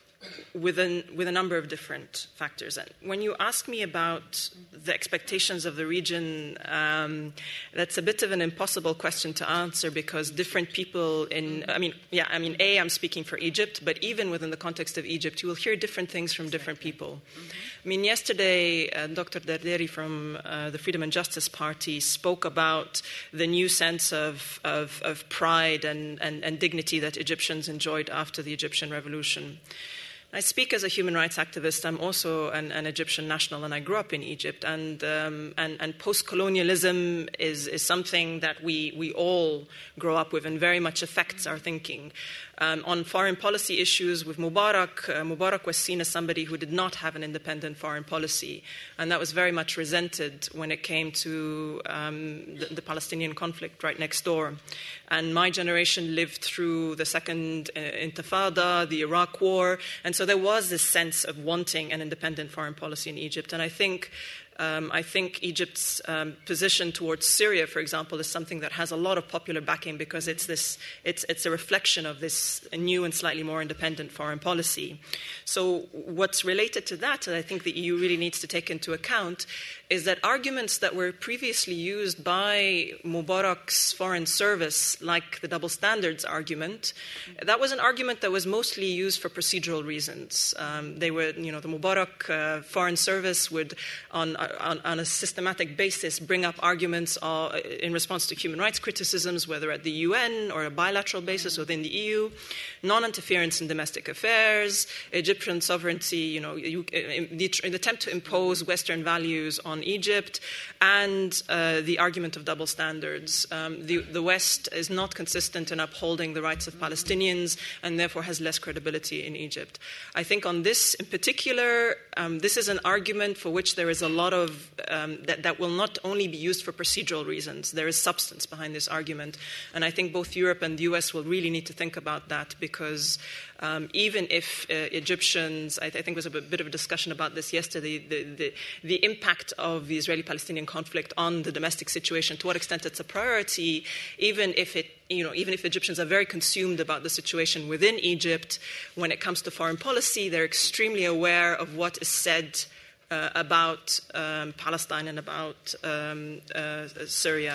with a, with a number of different factors. And when you ask me about the expectations of the region, um, that's a bit of an impossible question to answer, because different people in, I mean, yeah, I mean, A, I'm speaking for Egypt, but even within the context of Egypt, you will hear different things from different people. Mm-hmm. I mean, yesterday, uh, Doctor Darderi from uh, the Freedom and Justice Party spoke about the new sense of, of, of pride and, and, and dignity that Egyptians enjoyed after the Egyptian revolution. I speak as a human rights activist. I'm also an, an Egyptian national, and I grew up in Egypt. And um, and, and post-colonialism is, is something that we, we all grow up with and very much affects our thinking. Um, on foreign policy issues with Mubarak, uh, Mubarak was seen as somebody who did not have an independent foreign policy, and that was very much resented when it came to um, the, the Palestinian conflict right next door. And my generation lived through the second uh, Intifada, the Iraq War, and so there was this sense of wanting an independent foreign policy in Egypt. And I think Um, I think Egypt's um, position towards Syria, for example, is something that has a lot of popular backing, because it's this, it's, it's a reflection of this new and slightly more independent foreign policy. So what's related to that, and I think the E U really needs to take into account, is that arguments that were previously used by Mubarak's foreign service, like the double standards argument, that was an argument that was mostly used for procedural reasons. Um, they were, you know, the Mubarak uh, foreign service would, on On, on a systematic basis, bring up arguments uh, in response to human rights criticisms, whether at the U N or a bilateral basis within the E U, non-interference in domestic affairs, Egyptian sovereignty, you know, you, the, the attempt to impose Western values on Egypt, and uh, the argument of double standards. Um, the, the West is not consistent in upholding the rights of Palestinians, and therefore has less credibility in Egypt. I think on this in particular, um, this is an argument for which there is a lot of Of, um, that, that will not only be used for procedural reasons. There is substance behind this argument. And I think both Europe and the U S will really need to think about that, because um, even if uh, Egyptians, I, th- I think there was a bit of a discussion about this yesterday, the, the, the impact of the Israeli-Palestinian conflict on the domestic situation, to what extent it's a priority, even if it You know, even if Egyptians are very consumed about the situation within Egypt, when it comes to foreign policy, they're extremely aware of what is said Uh, about um, Palestine and about um, uh, Syria.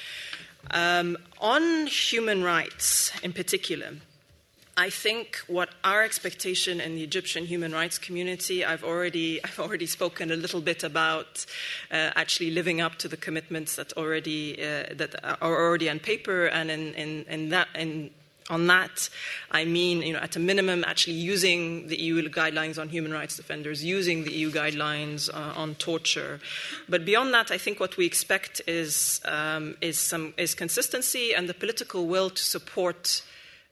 Um, on human rights in particular, I think what our expectation in the Egyptian human rights community, I've already I've already spoken a little bit about uh, actually living up to the commitments that already uh, that are already on paper, and in in, in that in. On that, I mean, you know, at a minimum, actually using the E U guidelines on human rights defenders, using the E U guidelines uh, on torture. But beyond that, I think what we expect is um, is some is consistency and the political will to support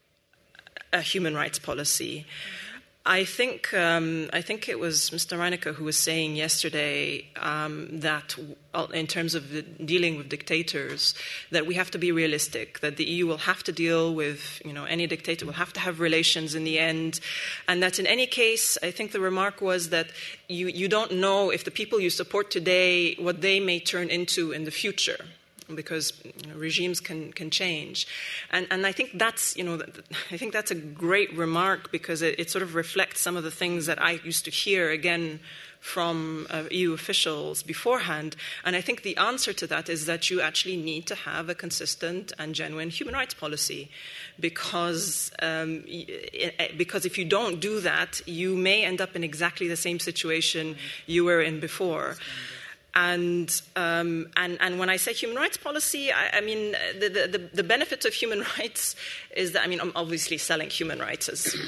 a human rights policy. I think um, I think it was Mister Reinecke who was saying yesterday um, that in terms of the dealing with dictators, that we have to be realistic, that the E U will have to deal with, you know, any dictator will have to have relations in the end, and that in any case, I think the remark was that you, you don't know if the people you support today, what they may turn into in the future, because, you know, regimes can, can change. And, and I think that's, you know, I think that's a great remark, because it, it sort of reflects some of the things that I used to hear, again, from uh, E U officials beforehand. And I think the answer to that is that you actually need to have a consistent and genuine human rights policy, because um, because if you don't do that, you may end up in exactly the same situation you were in before. And, um, and and when I say human rights policy, I, I mean, the, the, the benefit of human rights is that, I mean, I'm obviously selling human rights as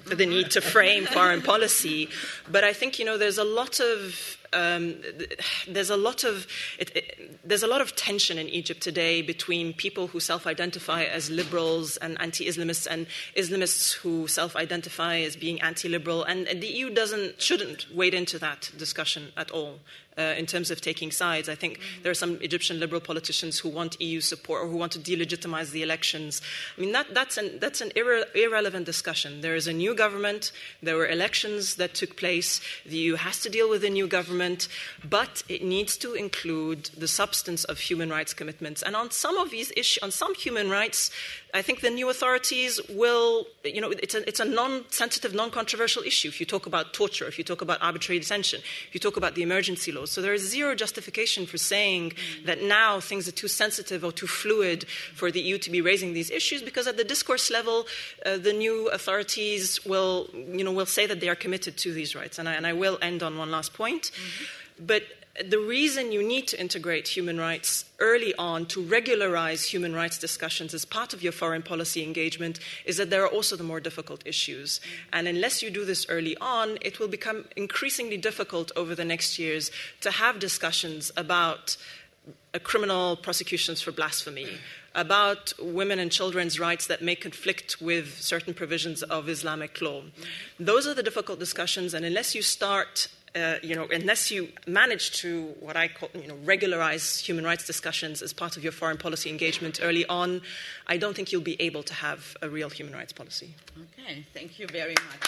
the need to frame foreign policy. But I think, you know, there's a lot of um, there's a lot of it, it, there's a lot of tension in Egypt today between people who self-identify as liberals and anti-Islamists and Islamists who self-identify as being anti-liberal, and, and the E U doesn't shouldn't wade into that discussion at all. Uh, in terms of taking sides, I think there are some Egyptian liberal politicians who want E U support or who want to delegitimize the elections. I mean, that, that's an, that's an irre- irrelevant discussion. There is a new government. There were elections that took place. The E U has to deal with a new government, but it needs to include the substance of human rights commitments. And on some of these issues, on some human rights, I think the new authorities will, you know, it's a, it's a non-sensitive, non-controversial issue. If you talk about torture, if you talk about arbitrary detention, if you talk about the emergency laws. So there is zero justification for saying that now things are too sensitive or too fluid for the E U to be raising these issues, because at the discourse level, uh, the new authorities will, you know, will say that they are committed to these rights. And I, and I will end on one last point. Mm-hmm. But the reason you need to integrate human rights early on to regularize human rights discussions as part of your foreign policy engagement is that there are also the more difficult issues. And unless you do this early on, it will become increasingly difficult over the next years to have discussions about uh, criminal prosecutions for blasphemy, about women and children's rights that may conflict with certain provisions of Islamic law. Those are the difficult discussions, and unless you start Uh, you know, unless you manage to, what I call, you know, regularize human rights discussions as part of your foreign policy engagement early on, I don't think you'll be able to have a real human rights policy. Okay, thank you very much.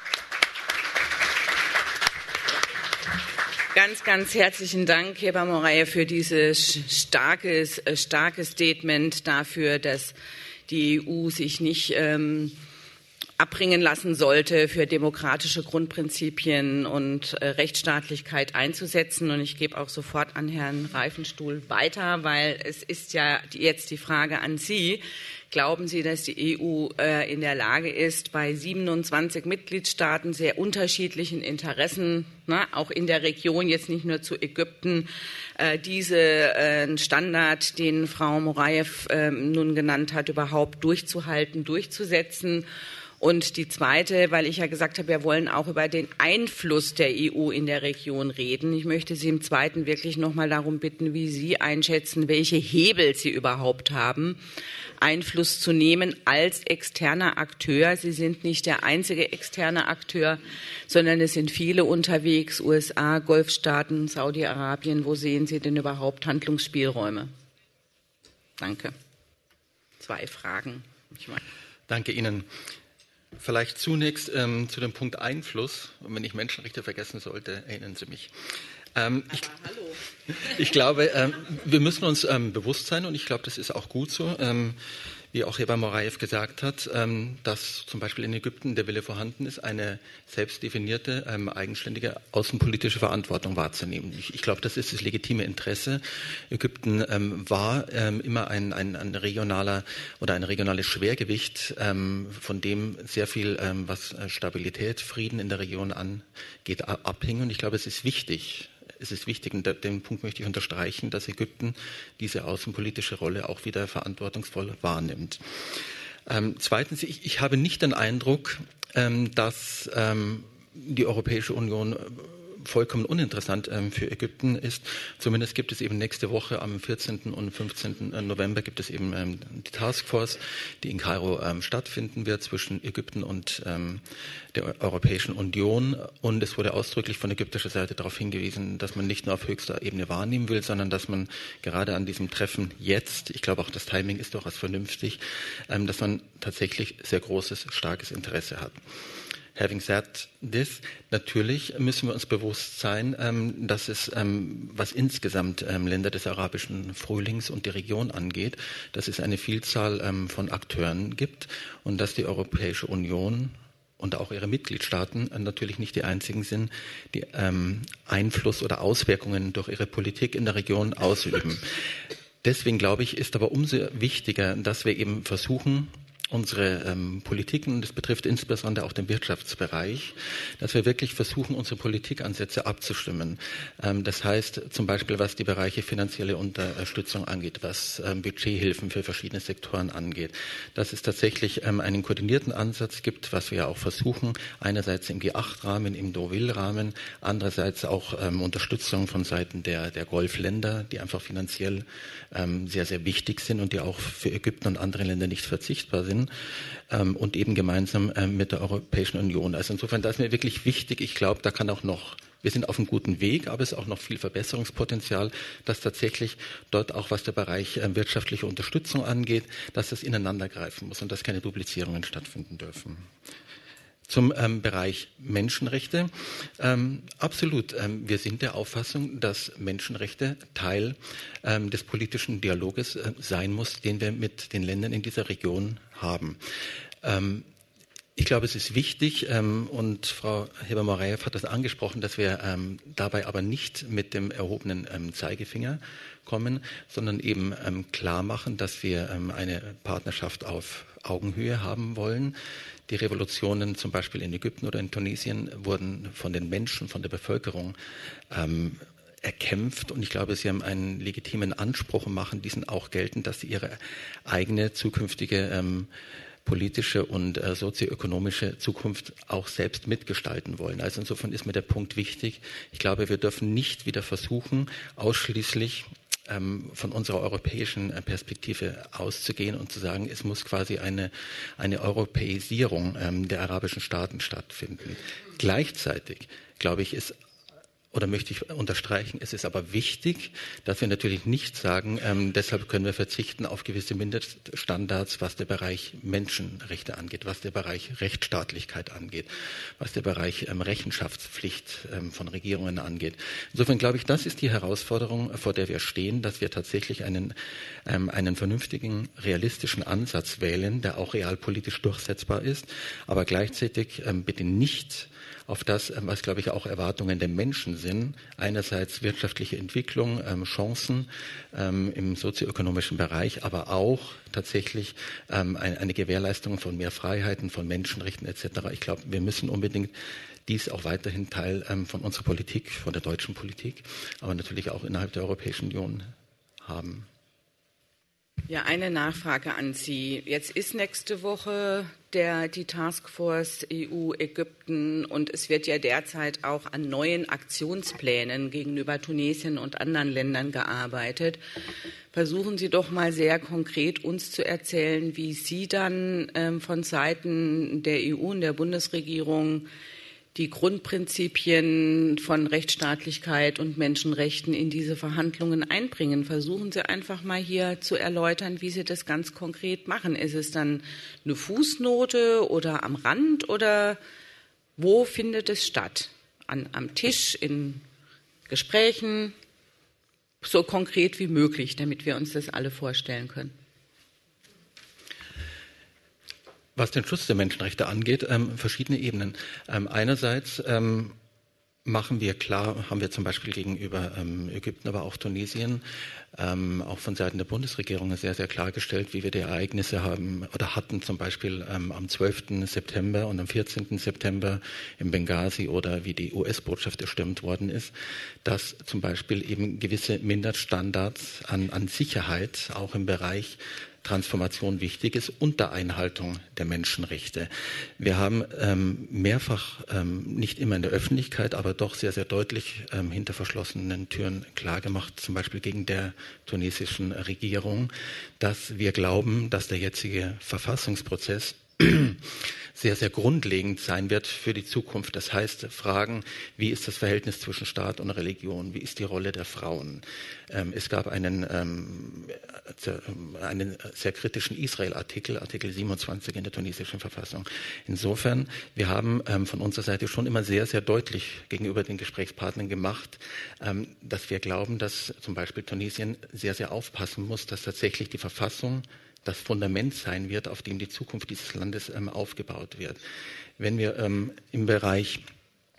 Ganz, ganz herzlichen Dank, Heba Moraye, für dieses starkes, starke Statement dafür, dass die E U sich nicht ähm, abbringen lassen sollte, für demokratische Grundprinzipien und äh, Rechtsstaatlichkeit einzusetzen. Und ich gebe auch sofort an Herrn Reifenstuhl weiter, weil es ist ja jetzt die Frage an Sie. Glauben Sie, dass die E U äh, in der Lage ist, bei siebenundzwanzig Mitgliedstaaten sehr unterschiedlichen Interessen, na, auch in der Region, jetzt nicht nur zu Ägypten, äh, diese äh, Standard, den Frau Moraye äh, nun genannt hat, überhaupt durchzuhalten, durchzusetzen? Und die zweite, weil ich ja gesagt habe, wir wollen auch über den Einfluss der E U in der Region reden. Ich möchte Sie im Zweiten wirklich noch mal darum bitten, wie Sie einschätzen, welche Hebel Sie überhaupt haben, Einfluss zu nehmen als externer Akteur. Sie sind nicht der einzige externe Akteur, sondern es sind viele unterwegs, U S A, Golfstaaten, Saudi-Arabien. Wo sehen Sie denn überhaupt Handlungsspielräume? Danke. Zwei Fragen. Ich meine. Danke Ihnen. Vielleicht zunächst ähm, zu dem Punkt Einfluss. Und wenn ich Menschenrechte vergessen sollte, erinnern Sie mich. Ähm, ich, hallo. ich glaube, ähm, wir müssen uns ähm, bewusst sein, und ich glaube, das ist auch gut so, ähm, wie auch Heba Moraye gesagt hat, ähm, dass zum Beispiel in Ägypten der Wille vorhanden ist, eine selbstdefinierte, ähm, eigenständige außenpolitische Verantwortung wahrzunehmen. Ich, ich glaube, das ist das legitime Interesse. Ägypten ähm, war ähm, immer ein, ein, ein regionaler oder ein regionales Schwergewicht, ähm, von dem sehr viel, ähm, was Stabilität, Frieden in der Region angeht, abhing. Und ich glaube, es ist wichtig, Es ist wichtig, und den Punkt möchte ich unterstreichen, dass Ägypten diese außenpolitische Rolle auch wieder verantwortungsvoll wahrnimmt. Ähm, zweitens, ich, ich habe nicht den Eindruck, ähm, dass ähm, die Europäische Union vollkommen uninteressant ähm, für Ägypten ist. Zumindest gibt es eben nächste Woche am vierzehnten und fünfzehnten November gibt es eben ähm, die Taskforce, die in Kairo ähm, stattfinden wird zwischen Ägypten und ähm, der Europäischen Union. Und es wurde ausdrücklich von ägyptischer Seite darauf hingewiesen, dass man nicht nur auf höchster Ebene wahrnehmen will, sondern dass man gerade an diesem Treffen jetzt, ich glaube auch das Timing ist durchaus vernünftig, ähm, dass man tatsächlich sehr großes, starkes Interesse hat. Having said this, natürlich müssen wir uns bewusst sein, ähm, dass es, ähm, was insgesamt ähm, Länder des arabischen Frühlings und die Region angeht, dass es eine Vielzahl ähm, von Akteuren gibt und dass die Europäische Union und auch ihre Mitgliedstaaten äh, natürlich nicht die einzigen sind, die ähm, Einfluss oder Auswirkungen durch ihre Politik in der Region ausüben. Deswegen glaube ich, ist aber umso wichtiger, dass wir eben versuchen, unsere ähm, Politiken, und das betrifft insbesondere auch den Wirtschaftsbereich, dass wir wirklich versuchen, unsere Politikansätze abzustimmen. Ähm, das heißt zum Beispiel, was die Bereiche finanzielle Unterstützung angeht, was ähm, Budgethilfen für verschiedene Sektoren angeht, dass es tatsächlich ähm, einen koordinierten Ansatz gibt, was wir auch versuchen, einerseits im G acht Rahmen, im Deauville-Rahmen, andererseits auch ähm, Unterstützung von Seiten der, der Golfländer, die einfach finanziell ähm, sehr, sehr wichtig sind und die auch für Ägypten und andere Länder nicht verzichtbar sind. Ähm, und eben gemeinsam ähm, mit der Europäischen Union. Also insofern, das ist mir wirklich wichtig. Ich glaube, da kann auch noch, wir sind auf einem guten Weg, aber es ist auch noch viel Verbesserungspotenzial, dass tatsächlich dort auch, was der Bereich äh, wirtschaftliche Unterstützung angeht, dass das ineinandergreifen muss und dass keine Duplizierungen stattfinden dürfen. Zum ähm, Bereich Menschenrechte. Ähm, absolut. Ähm, wir sind der Auffassung, dass Menschenrechte Teil ähm, des politischen Dialoges äh, sein muss, den wir mit den Ländern in dieser Region haben. Ähm, ich glaube, es ist wichtig, ähm, und Frau Heber-Moraev hat das angesprochen, dass wir ähm, dabei aber nicht mit dem erhobenen ähm, Zeigefinger kommen, sondern eben ähm, klar machen, dass wir ähm, eine Partnerschaft auf Augenhöhe haben wollen. Die Revolutionen zum Beispiel in Ägypten oder in Tunesien wurden von den Menschen, von der Bevölkerung ähm, erkämpft. Und ich glaube, sie haben einen legitimen Anspruch und machen diesen auch geltend, dass sie ihre eigene zukünftige ähm, politische und äh, sozioökonomische Zukunft auch selbst mitgestalten wollen. Also insofern ist mir der Punkt wichtig. Ich glaube, wir dürfen nicht wieder versuchen, ausschließlich von unserer europäischen Perspektive auszugehen und zu sagen, es muss quasi eine, eine Europäisierung ähm, der arabischen Staaten stattfinden. Gleichzeitig, glaube ich, ist oder möchte ich unterstreichen, es ist aber wichtig, dass wir natürlich nicht sagen, ähm, deshalb können wir verzichten auf gewisse Mindeststandards, was der Bereich Menschenrechte angeht, was der Bereich Rechtsstaatlichkeit angeht, was der Bereich ähm, Rechenschaftspflicht ähm, von Regierungen angeht. Insofern glaube ich, das ist die Herausforderung, vor der wir stehen, dass wir tatsächlich einen, ähm, einen vernünftigen, realistischen Ansatz wählen, der auch realpolitisch durchsetzbar ist, aber gleichzeitig ähm, bitte nicht auf das, was, glaube ich, auch Erwartungen der Menschen sind. Einerseits wirtschaftliche Entwicklung, ähm, Chancen ähm, im sozioökonomischen Bereich, aber auch tatsächlich ähm, eine, eine Gewährleistung von mehr Freiheiten, von Menschenrechten et cetera. Ich glaube, wir müssen unbedingt dies auch weiterhin Teil ähm, von unserer Politik, von der deutschen Politik, aber natürlich auch innerhalb der Europäischen Union haben. Ja, eine Nachfrage an Sie. Jetzt ist nächste Woche der, die Taskforce E U-Ägypten und es wird ja derzeit auch an neuen Aktionsplänen gegenüber Tunesien und anderen Ländern gearbeitet. Versuchen Sie doch mal sehr konkret uns zu erzählen, wie Sie dann ähm, von Seiten der E U und der Bundesregierung die Grundprinzipien von Rechtsstaatlichkeit und Menschenrechten in diese Verhandlungen einbringen. Versuchen Sie einfach mal hier zu erläutern, wie Sie das ganz konkret machen. Ist es dann eine Fußnote oder am Rand oder wo findet es statt? An, am Tisch, in Gesprächen, so konkret wie möglich, damit wir uns das alle vorstellen können. Was den Schutz der Menschenrechte angeht, ähm, verschiedene Ebenen. Ähm, einerseits ähm, machen wir klar, haben wir zum Beispiel gegenüber ähm, Ägypten, aber auch Tunesien, ähm, auch von Seiten der Bundesregierung sehr, sehr klargestellt, wie wir die Ereignisse haben oder hatten, zum Beispiel ähm, am zwölften September und am vierzehnten September in Benghazi oder wie die U S-Botschaft erstürmt worden ist, dass zum Beispiel eben gewisse Mindeststandards an, an Sicherheit auch im Bereich Transformation wichtig ist unter Einhaltung der Menschenrechte. Wir haben ähm, mehrfach, ähm, nicht immer in der Öffentlichkeit, aber doch sehr, sehr deutlich ähm, hinter verschlossenen Türen klargemacht, zum Beispiel gegen der tunesischen Regierung, dass wir glauben, dass der jetzige Verfassungsprozess sehr, sehr grundlegend sein wird für die Zukunft. Das heißt, Fragen, wie ist das Verhältnis zwischen Staat und Religion? Wie ist die Rolle der Frauen? Ähm, es gab einen, ähm, einen sehr kritischen Israel-Artikel, Artikel siebenundzwanzig in der tunesischen Verfassung. Insofern, wir haben ähm, von unserer Seite schon immer sehr, sehr deutlich gegenüber den Gesprächspartnern gemacht, ähm, dass wir glauben, dass zum Beispiel Tunesien sehr, sehr aufpassen muss, dass tatsächlich die Verfassung das Fundament sein wird, auf dem die Zukunft dieses Landes ähm, aufgebaut wird. Wenn wir ähm, im Bereich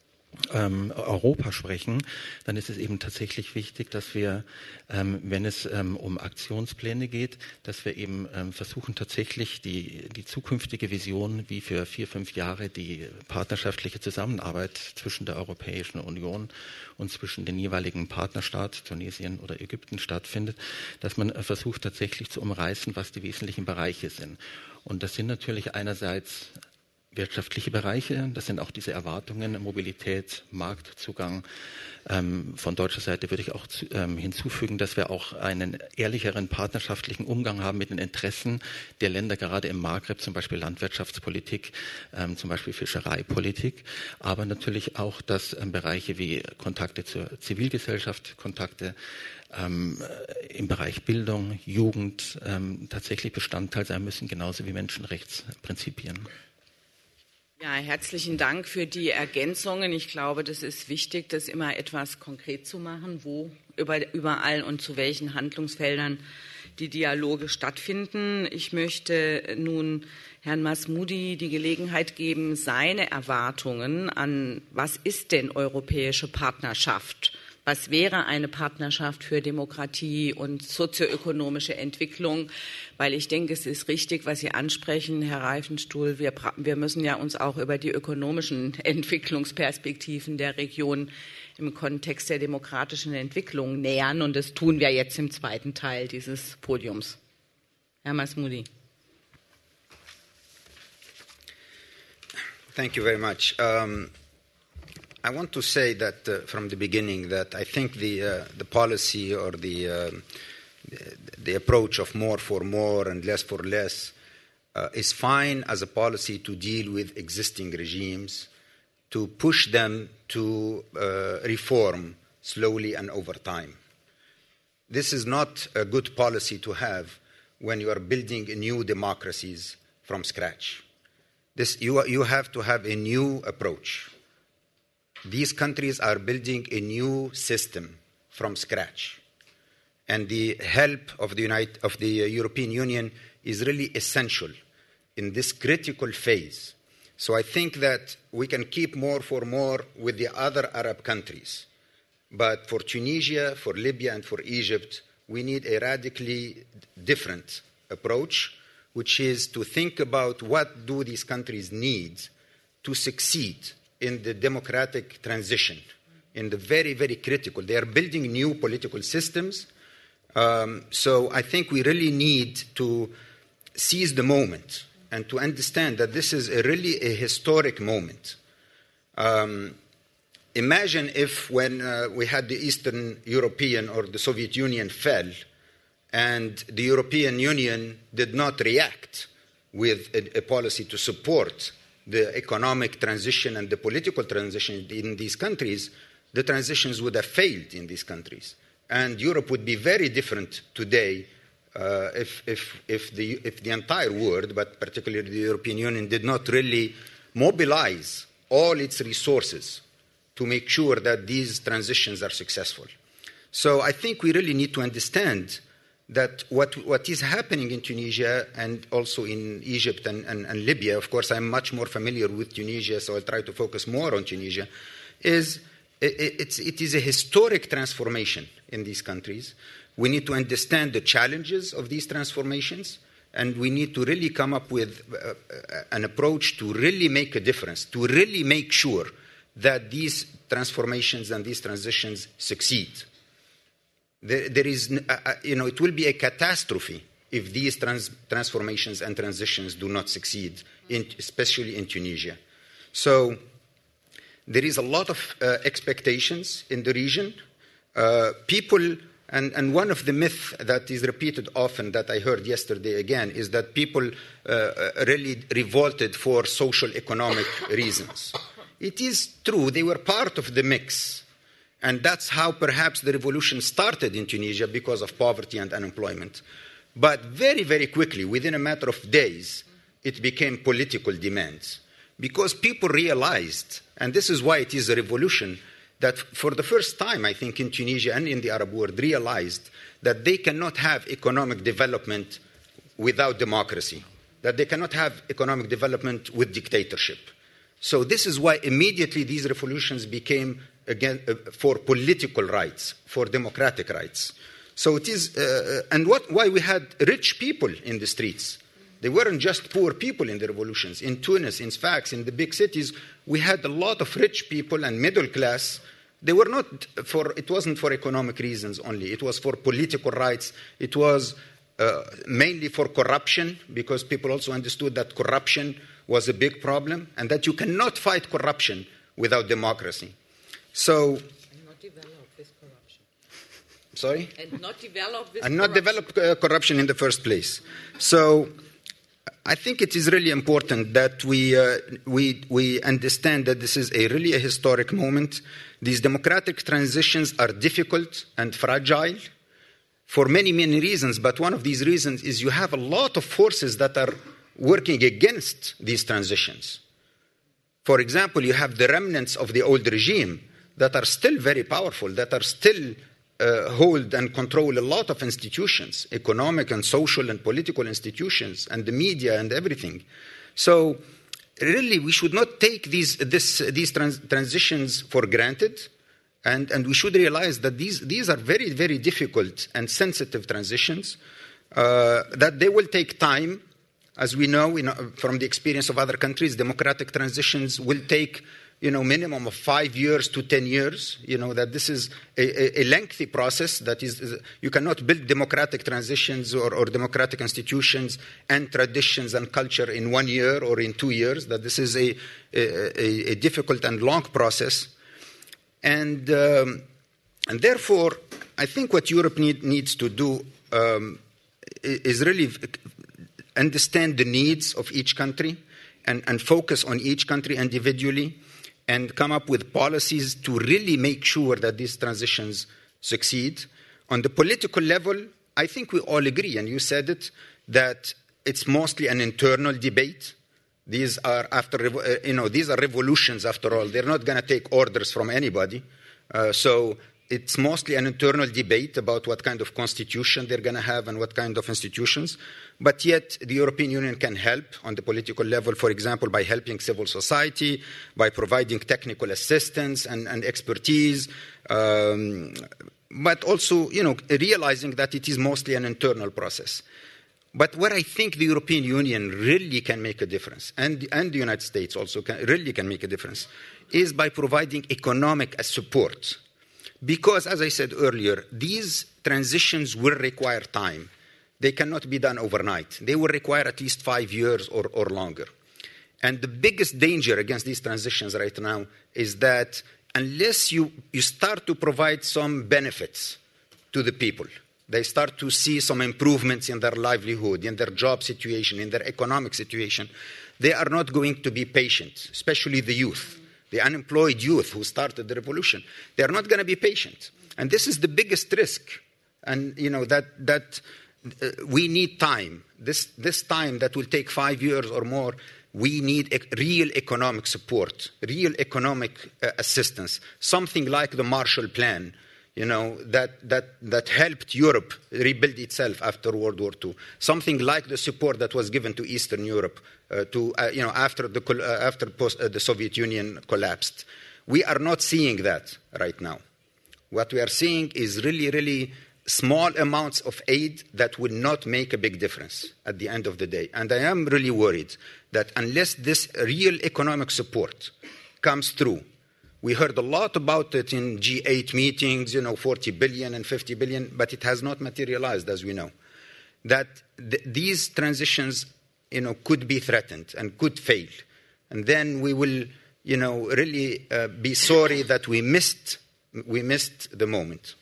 ähm, Europa sprechen, dann ist es eben tatsächlich wichtig, dass wir, ähm, wenn es ähm, um Aktionspläne geht, dass wir eben ähm, versuchen, tatsächlich die, die zukünftige Vision, wie für vier, fünf Jahre die partnerschaftliche Zusammenarbeit zwischen der Europäischen Union und zwischen den jeweiligen Partnerstaat, Tunesien oder Ägypten, stattfindet, dass man äh, versucht, tatsächlich zu umreißen, was die wesentlichen Bereiche sind. Und das sind natürlich einerseits wirtschaftliche Bereiche, das sind auch diese Erwartungen, Mobilität, Marktzugang. Ähm, von deutscher Seite würde ich auch zu, ähm, hinzufügen, dass wir auch einen ehrlicheren partnerschaftlichen Umgang haben mit den Interessen der Länder, gerade im Maghreb, zum Beispiel Landwirtschaftspolitik, ähm, zum Beispiel Fischereipolitik, aber natürlich auch, dass ähm, Bereiche wie Kontakte zur Zivilgesellschaft, Kontakte ähm, im Bereich Bildung, Jugend ähm, tatsächlich Bestandteil sein müssen, genauso wie Menschenrechtsprinzipien. Ja, herzlichen Dank für die Ergänzungen. Ich glaube, das ist wichtig, das immer etwas konkret zu machen, wo überall und zu welchen Handlungsfeldern die Dialoge stattfinden. Ich möchte nun Herrn Masmoudi die Gelegenheit geben, seine Erwartungen an, was ist denn europäische Partnerschaft? Was wäre eine Partnerschaft für Demokratie und sozioökonomische Entwicklung? Weil ich denke, es ist richtig, was Sie ansprechen, Herr Reifenstuhl. Wir, wir müssen ja uns auch über die ökonomischen Entwicklungsperspektiven der Region im Kontext der demokratischen Entwicklung nähern. Und das tun wir jetzt im zweiten Teil dieses Podiums. Herr Masmoudi. Thank you very much. Um, I want to say that uh, from the beginning that I think the uh, the policy or the uh, the approach of more for more and less for less uh, is fine as a policy to deal with existing regimes, to push them to uh, reform slowly and over time. This is not a good policy to have when you are building new democracies from scratch. This, you, you have to have a new approach. These countries are building a new system from scratch. And the help of the, United, of the European Union is really essential in this critical phase. So I think that we can keep more for more with the other Arab countries. But for Tunisia, for Libya, and for Egypt, we need a radically different approach, which is to think about what do these countries need to succeed in the democratic transition, in the very, very critical. They are building new political systems. Um, so I think we really need to seize the moment and to understand that this is a really a historic moment. Um, imagine if when uh, we had the Eastern European or the Soviet Union fell and the European Union did not react with a, a policy to support the economic transition and the political transition in these countries, the transitions would have failed in these countries. And Europe would be very different today uh, if, if, if, the, if the entire world, but particularly the European Union, did not really mobilize all its resources to make sure that these transitions are successful. So I think we really need to understand that what, what is happening in Tunisia and also in Egypt and, and, and Libya, of course I'm much more familiar with Tunisia, so I'll try to focus more on Tunisia, is it, it's, it is a historic transformation in these countries. We need to understand the challenges of these transformations, and we need to really come up with uh, an approach to really make a difference, to really make sure that these transformations and these transitions succeed. There, there is, uh, you know, it will be a catastrophe if these trans- transformations and transitions do not succeed, in, especially in Tunisia. So there is a lot of uh, expectations in the region. Uh, people, and, and one of the myths that is repeated often that I heard yesterday again is that people uh, really revolted for social economic reasons. It is true, they were part of the mix. And that's how perhaps the revolution started in Tunisia because of poverty and unemployment. But very, very quickly, within a matter of days, it became political demands. Because people realized, and this is why it is a revolution, that for the first time, I think, in Tunisia and in the Arab world, realized that they cannot have economic development without democracy, that they cannot have economic development with dictatorship, So this is why immediately these revolutions became again uh, for political rights, for democratic rights. So it is, uh, and what, why we had rich people in the streets. They weren't just poor people in the revolutions. In Tunis, in Sfax, in the big cities, we had a lot of rich people and middle class. They were not for, it wasn't for economic reasons only. It was for political rights. It was uh, mainly for corruption, because people also understood that corruption was a big problem and that you cannot fight corruption without democracy. So, And not develop this corruption. sorry? And not develop this And not corruption. develop uh, corruption in the first place. So I think it is really important that we, uh, we, we understand that this is a really a historic moment. These democratic transitions are difficult and fragile for many, many reasons, but one of these reasons is you have a lot of forces that are working against these transitions. For example, you have the remnants of the old regime that are still very powerful, that are still uh, hold and control a lot of institutions, economic and social and political institutions, and the media and everything. So really, we should not take these, this, these trans transitions for granted, and, and we should realize that these, these are very, very difficult and sensitive transitions, uh, that they will take time. As we know, you know from the experience of other countries, democratic transitions will take, you know, minimum of five years to ten years. You know, that this is a, a lengthy process. That is, you cannot build democratic transitions or, or democratic institutions and traditions and culture in one year or in two years. That this is a, a, a difficult and long process. And, um, and therefore, I think what Europe need, needs to do um, is really understand the needs of each country and, and focus on each country individually and come up with policies to really make sure that these transitions succeed. On the political level, I think we all agree, and you said it, that it's mostly an internal debate. These are after, you know, these are revolutions after all. They're not going to take orders from anybody. Uh, so it's mostly an internal debate about what kind of constitution they're going to have and what kind of institutions. But yet the European Union can help on the political level, for example, by helping civil society, by providing technical assistance and, and expertise, um, but also, you know, realizing that it is mostly an internal process. But where I think the European Union really can make a difference, and, and the United States also can, really can make a difference, is by providing economic support. Because, as I said earlier, these transitions will require time. They cannot be done overnight. They will require at least five years or, or longer. And the biggest danger against these transitions right now is that unless you, you start to provide some benefits to the people, they start to see some improvements in their livelihood, in their job situation, in their economic situation, they are not going to be patient, especially the youth. The unemployed youth who started the revolution, they are not going to be patient. And this is the biggest risk. And, you know, that, that uh, we need time. This, this time that will take five years or more, we need a real economic support, real economic uh, assistance, something like the Marshall Plan, you know, that, that, that helped Europe rebuild itself after World War Two. Something like the support that was given to Eastern Europe uh, to, uh, you know, after, the, uh, after post, uh, the Soviet Union collapsed. We are not seeing that right now. What we are seeing is really, really small amounts of aid that will not make a big difference at the end of the day. And I am really worried that unless this real economic support comes through, we heard a lot about it in G eight meetings, you know, forty billion and fifty billion, but it has not materialized, as we know. That th these transitions, you know, could be threatened and could fail. And then we will, you know, really uh, be sorry that we missed, we missed the moment.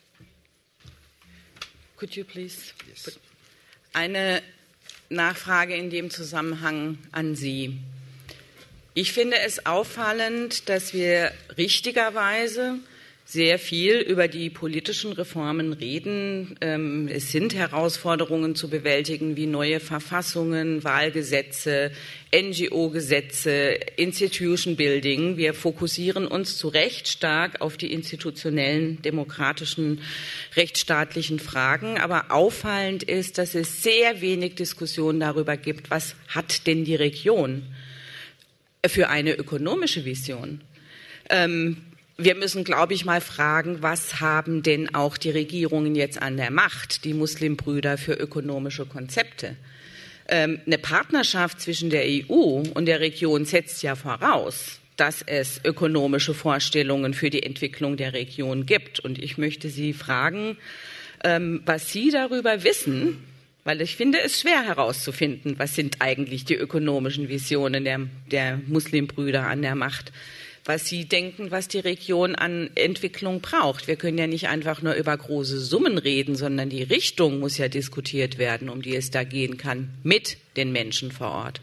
Could you please? Yes. Eine Nachfrage in dem Zusammenhang an Sie. Ich finde es auffallend, dass wir richtigerweise sehr viel über die politischen Reformen reden. Es sind Herausforderungen zu bewältigen wie neue Verfassungen, Wahlgesetze, N G O-Gesetze, Institution Building. Wir fokussieren uns zu Recht stark auf die institutionellen, demokratischen, rechtsstaatlichen Fragen. Aber auffallend ist, dass es sehr wenig Diskussion darüber gibt, was hat denn die Region für eine ökonomische Vision? Ähm, wir müssen, glaube ich, mal fragen, was haben denn auch die Regierungen jetzt an der Macht, die Muslimbrüder, für ökonomische Konzepte? Ähm, eine Partnerschaft zwischen der E U und der Region setzt ja voraus, dass es ökonomische Vorstellungen für die Entwicklung der Region gibt. Und ich möchte Sie fragen, ähm, was Sie darüber wissen, weil ich finde es schwer herauszufinden, was sind eigentlich die ökonomischen Visionen der, der Muslimbrüder an der Macht, was Sie denken, was die Region an Entwicklung braucht. Wir können ja nicht einfach nur über große Summen reden, sondern die Richtung muss ja diskutiert werden, um die es da gehen kann, mit den Menschen vor Ort.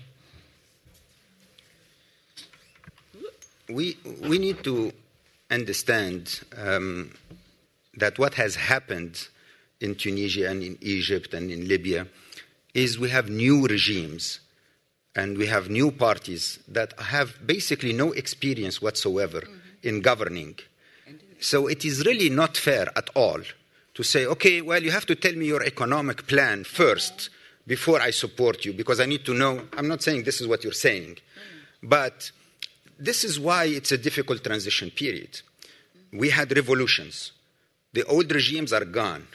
We, we need to understand um, that what has happened in Tunisia and in Egypt and in Libya is we have new regimes and we have new parties that have basically no experience whatsoever mm-hmm. in governing. So it is really not fair at all to say, okay, well, you have to tell me your economic plan first before I support you, because I need to know. I'm not saying this is what you're saying, mm-hmm. but this is why it's a difficult transition period. We had revolutions. The old regimes are gone.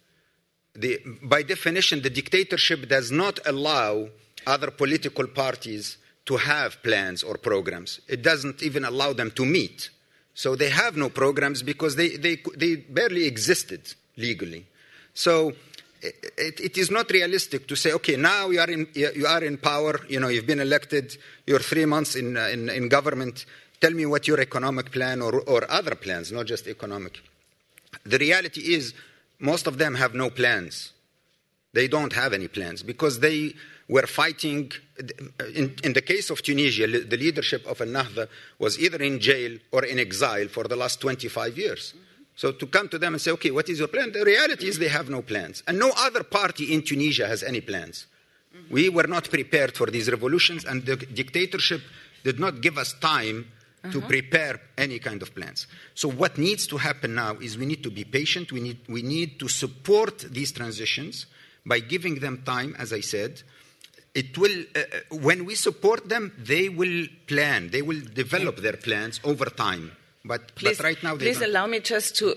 The, by definition, the dictatorship does not allow other political parties to have plans or programs. It doesn't even allow them to meet. So they have no programs because they, they, they barely existed legally. So it, it is not realistic to say, okay, now you are in, you are in power, you know, you've been elected, you're three months in, in, in government, tell me what your economic plan or, or other plans, not just economic. The reality is most of them have no plans. They don't have any plans because they were fighting. In, in the case of Tunisia, the leadership of Al-Nahda was either in jail or in exile for the last twenty-five years. Mm-hmm. So to come to them and say, okay, what is your plan? The reality is they have no plans. And no other party in Tunisia has any plans. Mm-hmm. We were not prepared for these revolutions, and the dictatorship did not give us time to uh-huh. prepare any kind of plans. So what needs to happen now is we need to be patient. We need, we need to support these transitions by giving them time, as I said. It will, uh, when we support them, they will plan. They will develop their plans over time. But, please, but right now they Please don't. allow me just to...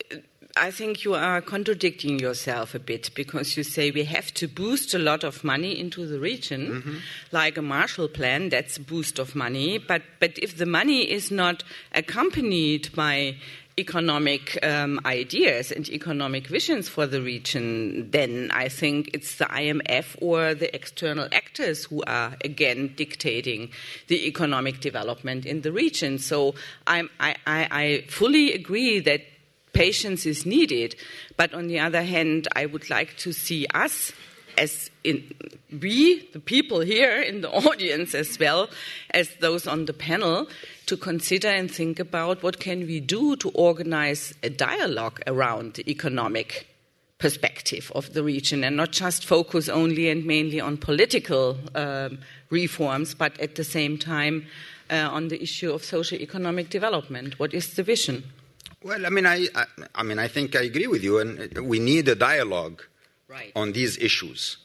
I think you are contradicting yourself a bit because you say we have to boost a lot of money into the region, mm-hmm. like a Marshall Plan, that's a boost of money. But, but if the money is not accompanied by economic um, ideas and economic visions for the region, then I think it's the I M F or the external actors who are again dictating the economic development in the region. So I'm, I, I, I fully agree that patience is needed, but on the other hand, I would like to see us as in, we, the people here in the audience as well as those on the panel, to consider and think about what can we do to organize a dialogue around the economic perspective of the region and not just focus only and mainly on political um, reforms, but at the same time uh, on the issue of socio-economic development. What is the vision? Well, I mean, I, I, I mean, I think I agree with you, and we need a dialogue right. on these issues.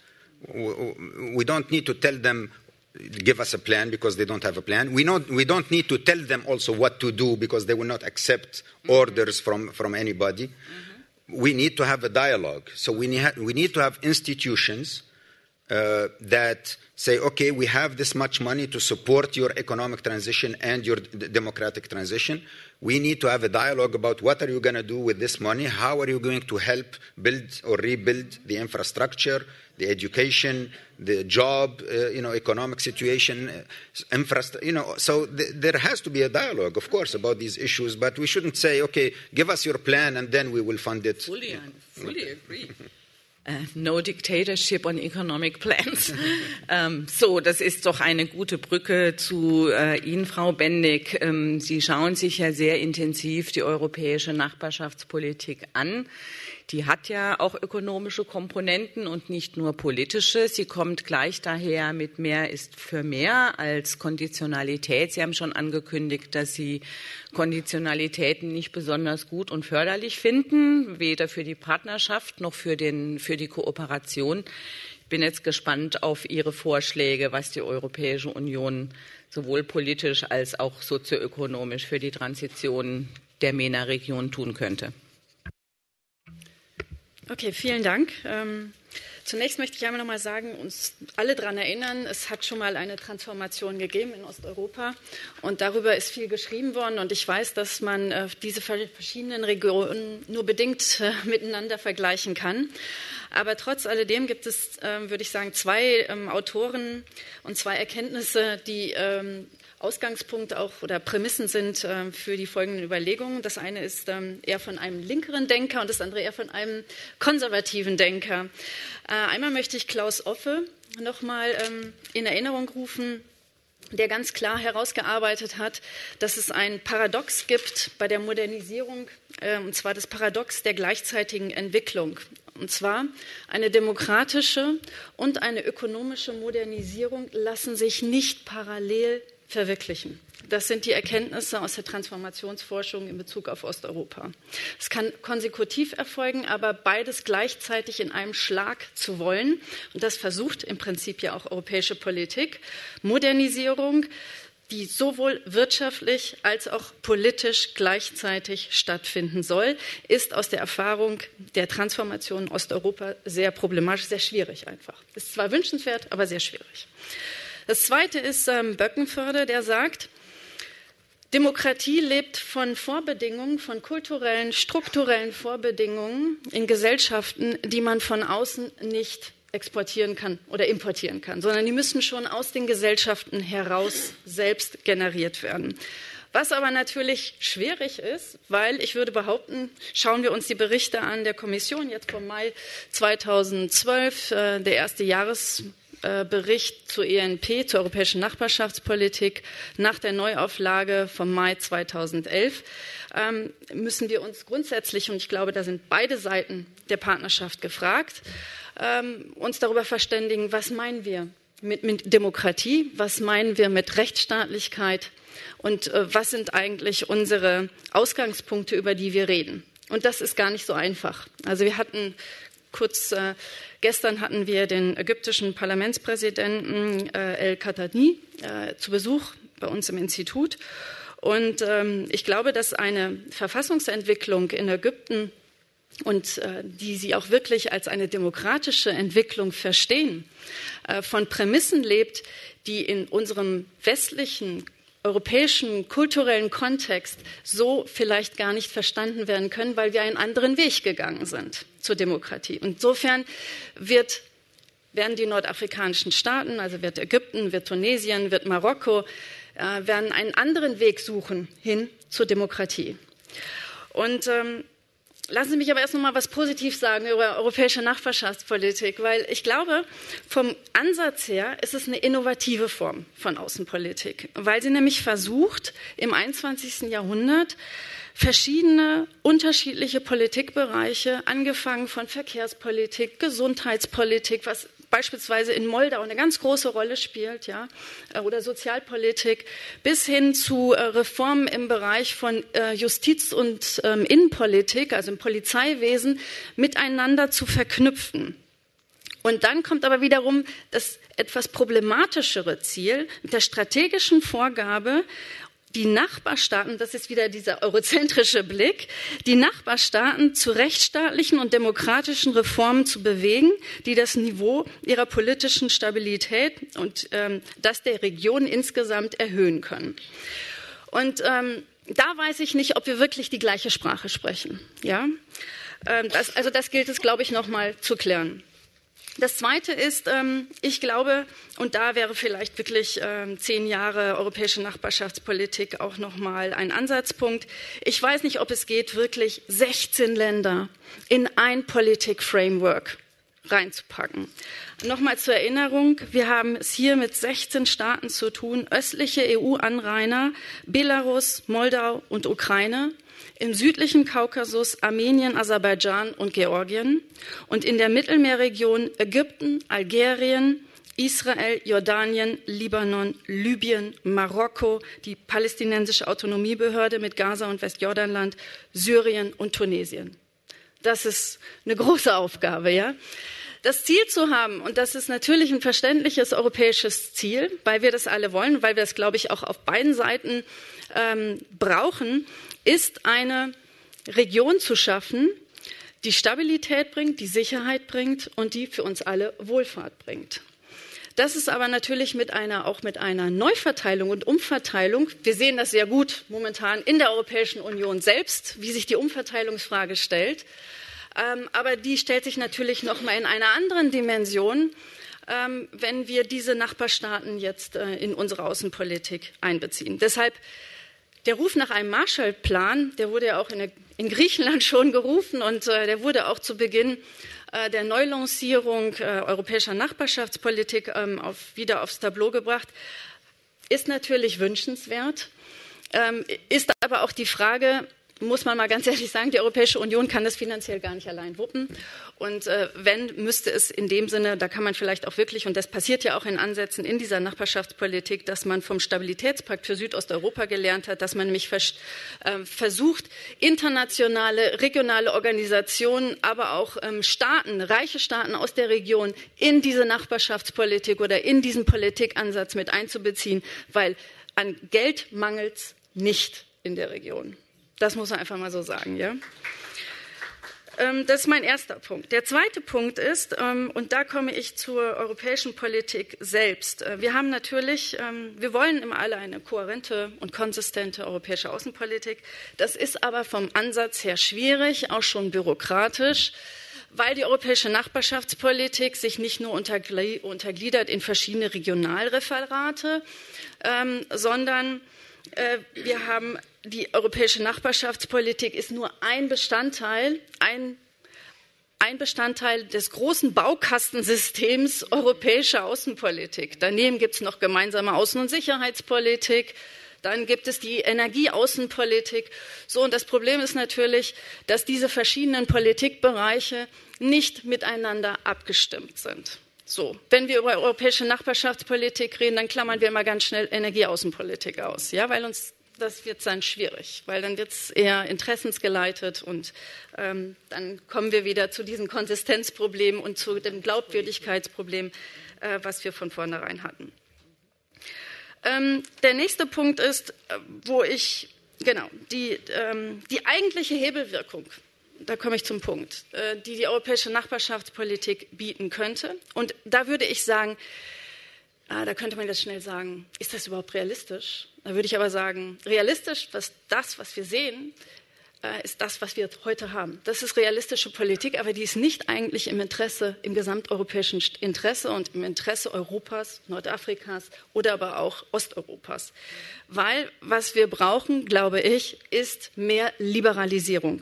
We don't need to tell them, give us a plan because they don't have a plan. We, not, we don't need to tell them also what to do because they will not accept mm-hmm. orders from, from anybody. Mm-hmm. We need to have a dialogue. So we need, we need to have institutions uh, that say, okay, we have this much money to support your economic transition and your d- democratic transition. We need to have a dialogue about what are you going to do with this money? How are you going to help build or rebuild the infrastructure, the education, the job, uh, you know, economic situation, uh, infrastructure, you know. So th- there has to be a dialogue, of course, about these issues, but we shouldn't say, okay, give us your plan and then we will fund it. Fully, fully agree. Uh, no dictatorship on economic plans. ähm, so, das ist doch eine gute Brücke zu äh, Ihnen, Frau Bendig. Ähm, Sie schauen sich ja sehr intensiv die europäische Nachbarschaftspolitik an. Die hat ja auch ökonomische Komponenten und nicht nur politische. Sie kommt gleich daher mit mehr ist für mehr als Konditionalität. Sie haben schon angekündigt, dass Sie Konditionalitäten nicht besonders gut und förderlich finden, weder für die Partnerschaft noch für, den, für die Kooperation. Ich bin jetzt gespannt auf Ihre Vorschläge, was die Europäische Union sowohl politisch als auch sozioökonomisch für die Transition der MENA-Region tun könnte. Okay, vielen Dank. Ähm Zunächst möchte ich einmal noch mal sagen, uns alle daran erinnern, es hat schon mal eine Transformation gegeben in Osteuropa und darüber ist viel geschrieben worden und ich weiß, dass man äh, diese verschiedenen Regionen nur bedingt äh, miteinander vergleichen kann. Aber trotz alledem gibt es, äh, würde ich sagen, zwei ähm, Autoren und zwei Erkenntnisse, die ähm, Ausgangspunkt auch oder Prämissen sind äh, für die folgenden Überlegungen. Das eine ist ähm, eher von einem linkeren Denker und das andere eher von einem konservativen Denker. Äh, einmal möchte ich Klaus Offe noch mal ähm, in Erinnerung rufen, der ganz klar herausgearbeitet hat, dass es ein Paradox gibt bei der Modernisierung, äh, und zwar das Paradox der gleichzeitigen Entwicklung. Und zwar eine demokratische und eine ökonomische Modernisierung lassen sich nicht parallel verwirklichen. Das sind die Erkenntnisse aus der Transformationsforschung in Bezug auf Osteuropa. Es kann konsekutiv erfolgen, aber beides gleichzeitig in einem Schlag zu wollen, und das versucht im Prinzip ja auch europäische Politik, Modernisierung, die sowohl wirtschaftlich als auch politisch gleichzeitig stattfinden soll, ist aus der Erfahrung der Transformation in Osteuropa sehr problematisch, sehr schwierig einfach. Ist zwar wünschenswert, aber sehr schwierig. Das Zweite ist ähm, Böckenförde, der sagt, Demokratie lebt von Vorbedingungen, von kulturellen, strukturellen Vorbedingungen in Gesellschaften, die man von außen nicht exportieren kann oder importieren kann, sondern die müssen schon aus den Gesellschaften heraus selbst generiert werden. Was aber natürlich schwierig ist, weil ich würde behaupten, schauen wir uns die Berichte an der Kommission jetzt vom Mai zweitausendzwölf, äh, der erste Jahresbericht zur E N P, zur europäischen Nachbarschaftspolitik, nach der Neuauflage vom Mai zweitausendelf, ähm, müssen wir uns grundsätzlich, und ich glaube, da sind beide Seiten der Partnerschaft gefragt, ähm, uns darüber verständigen, was meinen wir mit, mit Demokratie, was meinen wir mit Rechtsstaatlichkeit und äh, was sind eigentlich unsere Ausgangspunkte, über die wir reden. Und das ist gar nicht so einfach. Also wir hatten kurz, äh, gestern hatten wir den ägyptischen Parlamentspräsidenten äh, El-Khatani äh, zu Besuch bei uns im Institut. Und ähm, ich glaube, dass eine Verfassungsentwicklung in Ägypten und äh, die sie auch wirklich als eine demokratische Entwicklung verstehen, äh, von Prämissen lebt, die in unserem westlichen, europäischen, kulturellen Kontext so vielleicht gar nicht verstanden werden können, weil wir einen anderen Weg gegangen sind zur Demokratie. Insofern wird, werden die nordafrikanischen Staaten, also wird Ägypten, wird Tunesien, wird Marokko, äh, werden einen anderen Weg suchen hin zur Demokratie. Und ähm, lassen Sie mich aber erst noch mal was Positiv sagen über europäische Nachbarschaftspolitik, weil ich glaube, vom Ansatz her ist es eine innovative Form von Außenpolitik, weil sie nämlich versucht, im einundzwanzigsten Jahrhundert verschiedene unterschiedliche Politikbereiche, angefangen von Verkehrspolitik, Gesundheitspolitik, was beispielsweise in Moldau eine ganz große Rolle spielt, ja, oder Sozialpolitik, bis hin zu äh, Reformen im Bereich von äh, Justiz- und ähm, Innenpolitik, also im Polizeiwesen, miteinander zu verknüpfen. Und dann kommt aber wiederum das etwas problematischere Ziel mit der strategischen Vorgabe, die Nachbarstaaten, das ist wieder dieser eurozentrische Blick, die Nachbarstaaten zu rechtsstaatlichen und demokratischen Reformen zu bewegen, die das Niveau ihrer politischen Stabilität und ähm, das der Region insgesamt erhöhen können. Und ähm, da weiß ich nicht, ob wir wirklich die gleiche Sprache sprechen. Ja? Ähm, das, also das gilt es, glaube ich, noch mal zu klären. Das Zweite ist, ähm, ich glaube, und da wäre vielleicht wirklich ähm, zehn Jahre europäische Nachbarschaftspolitik auch nochmal ein Ansatzpunkt. Ich weiß nicht, ob es geht, wirklich sechzehn Länder in ein Politik-Framework reinzupacken. Nochmal zur Erinnerung, wir haben es hier mit sechzehn Staaten zu tun, östliche E U-Anrainer, Belarus, Moldau und Ukraine, im südlichen Kaukasus Armenien, Aserbaidschan und Georgien und in der Mittelmeerregion Ägypten, Algerien, Israel, Jordanien, Libanon, Libyen, Marokko, die palästinensische Autonomiebehörde mit Gaza und Westjordanland, Syrien und Tunesien. Das ist eine große Aufgabe, ja. Das Ziel zu haben, und das ist natürlich ein verständliches europäisches Ziel, weil wir das alle wollen, weil wir das, glaube ich, auch auf beiden Seiten ähm, brauchen, ist eine Region zu schaffen, die Stabilität bringt, die Sicherheit bringt und die für uns alle Wohlfahrt bringt. Das ist aber natürlich mit einer, auch mit einer Neuverteilung und Umverteilung. Wir sehen das sehr gut momentan in der Europäischen Union selbst, wie sich die Umverteilungsfrage stellt. Ähm, aber die stellt sich natürlich noch mal in einer anderen Dimension, ähm, wenn wir diese Nachbarstaaten jetzt äh, in unsere Außenpolitik einbeziehen. Deshalb der Ruf nach einem Marshallplan, der wurde ja auch in, der, in Griechenland schon gerufen und äh, der wurde auch zu Beginn äh, der Neulancierung äh, europäischer Nachbarschaftspolitik ähm, auf, wieder aufs Tableau gebracht, ist natürlich wünschenswert, ähm, ist aber auch die Frage, muss man mal ganz ehrlich sagen, die Europäische Union kann das finanziell gar nicht allein wuppen. Und äh, wenn, müsste es in dem Sinne, da kann man vielleicht auch wirklich, und das passiert ja auch in Ansätzen in dieser Nachbarschaftspolitik, dass man vom Stabilitätspakt für Südosteuropa gelernt hat, dass man nämlich vers- äh, versucht, internationale, regionale Organisationen, aber auch ähm, Staaten, reiche Staaten aus der Region in diese Nachbarschaftspolitik oder in diesen Politikansatz mit einzubeziehen, weil an Geld mangelt es nicht in der Region. Das muss man einfach mal so sagen, ja. Ähm, das ist mein erster Punkt. Der zweite Punkt ist, ähm, und da komme ich zur europäischen Politik selbst. Äh, wir haben natürlich, ähm, wir wollen immer alle eine kohärente und konsistente europäische Außenpolitik. Das ist aber vom Ansatz her schwierig, auch schon bürokratisch, weil die europäische Nachbarschaftspolitik sich nicht nur untergl- untergliedert in verschiedene Regionalreferate, ähm, sondern äh, wir haben die europäische Nachbarschaftspolitik ist nur ein Bestandteil, ein, ein Bestandteil des großen Baukastensystems europäischer Außenpolitik. Daneben gibt es noch gemeinsame Außen- und Sicherheitspolitik. Dann gibt es die Energieaußenpolitik. So, und das Problem ist natürlich, dass diese verschiedenen Politikbereiche nicht miteinander abgestimmt sind. So, wenn wir über europäische Nachbarschaftspolitik reden, dann klammern wir immer ganz schnell Energieaußenpolitik aus, ja, weil uns das wird dann schwierig, weil dann wird es eher interessensgeleitet und ähm, dann kommen wir wieder zu diesen Konsistenzproblemen und zu dem Glaubwürdigkeitsproblem, äh, was wir von vornherein hatten. Ähm, der nächste Punkt ist, äh, wo ich, genau, die, ähm, die eigentliche Hebelwirkung, da komme ich zum Punkt, äh, die die europäische Nachbarschaftspolitik bieten könnte. Und da würde ich sagen, ah, da könnte man jetzt schnell sagen, ist das überhaupt realistisch? Da würde ich aber sagen, realistisch, was das, was wir sehen, äh, ist das, was wir heute haben. Das ist realistische Politik, aber die ist nicht eigentlich im Interesse, im gesamteuropäischen Interesse und im Interesse Europas, Nordafrikas oder aber auch Osteuropas. Weil was wir brauchen, glaube ich, ist mehr Liberalisierung.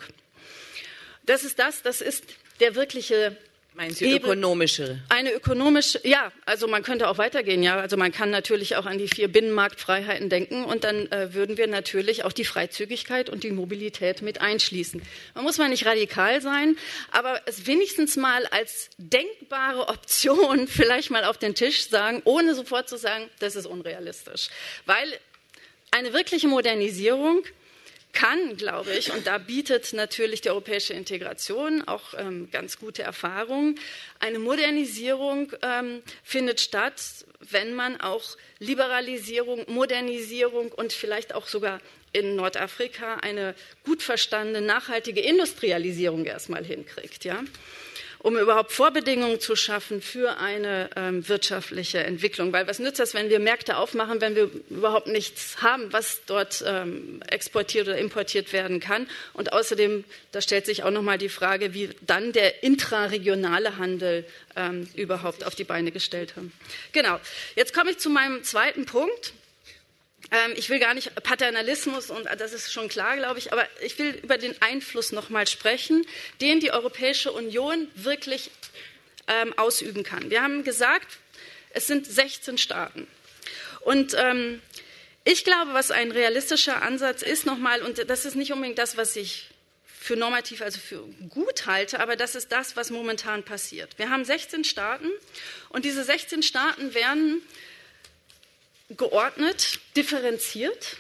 Das ist das, das ist der wirkliche Meinen Sie ökonomische? Eine ökonomische, ja, also man könnte auch weitergehen, ja. Also man kann natürlich auch an die vier Binnenmarktfreiheiten denken und dann äh, würden wir natürlich auch die Freizügigkeit und die Mobilität mit einschließen. Man muss mal nicht radikal sein, aber es wenigstens mal als denkbare Option vielleicht mal auf den Tisch sagen, ohne sofort zu sagen, das ist unrealistisch. Weil eine wirkliche Modernisierung kann, glaube ich, und da bietet natürlich die europäische Integration auch ähm, ganz gute Erfahrungen. Eine Modernisierung ähm, findet statt, wenn man auch Liberalisierung, Modernisierung und vielleicht auch sogar in Nordafrika eine gut verstandene, nachhaltige Industrialisierung erstmal hinkriegt, ja? Um überhaupt Vorbedingungen zu schaffen für eine ähm, wirtschaftliche Entwicklung. Weil was nützt das, wenn wir Märkte aufmachen, wenn wir überhaupt nichts haben, was dort ähm, exportiert oder importiert werden kann? Und außerdem, da stellt sich auch noch mal die Frage, wie dann der intraregionale Handel ähm, überhaupt auf die Beine gestellt haben. Genau. Jetzt komme ich zu meinem zweiten Punkt. Ich will gar nicht Paternalismus, und das ist schon klar, glaube ich, aber ich will über den Einfluss noch mal sprechen, den die Europäische Union wirklich ähm, ausüben kann. Wir haben gesagt, es sind sechzehn Staaten. Und ähm, ich glaube, was ein realistischer Ansatz ist, nochmal, und das ist nicht unbedingt das, was ich für normativ, also für gut halte, aber das ist das, was momentan passiert. Wir haben sechzehn Staaten und diese sechzehn Staaten werden geordnet, differenziert,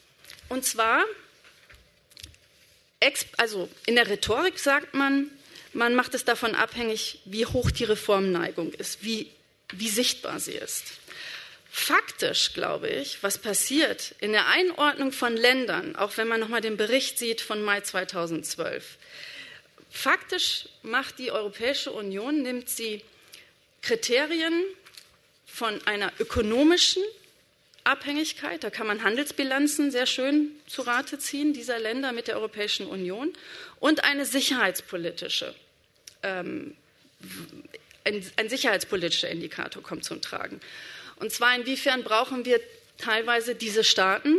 und zwar, also in der Rhetorik sagt man, man macht es davon abhängig, wie hoch die Reformneigung ist, wie, wie sichtbar sie ist. Faktisch, glaube ich, was passiert in der Einordnung von Ländern, auch wenn man nochmal den Bericht sieht von Mai zweitausendzwölf, faktisch macht die Europäische Union, nimmt sie Kriterien von einer ökonomischen Abhängigkeit, da kann man Handelsbilanzen sehr schön zu Rate ziehen, dieser Länder mit der Europäischen Union, und eine sicherheitspolitische, ähm, ein, ein sicherheitspolitischer Indikator kommt zum Tragen. Und zwar, inwiefern brauchen wir teilweise diese Staaten,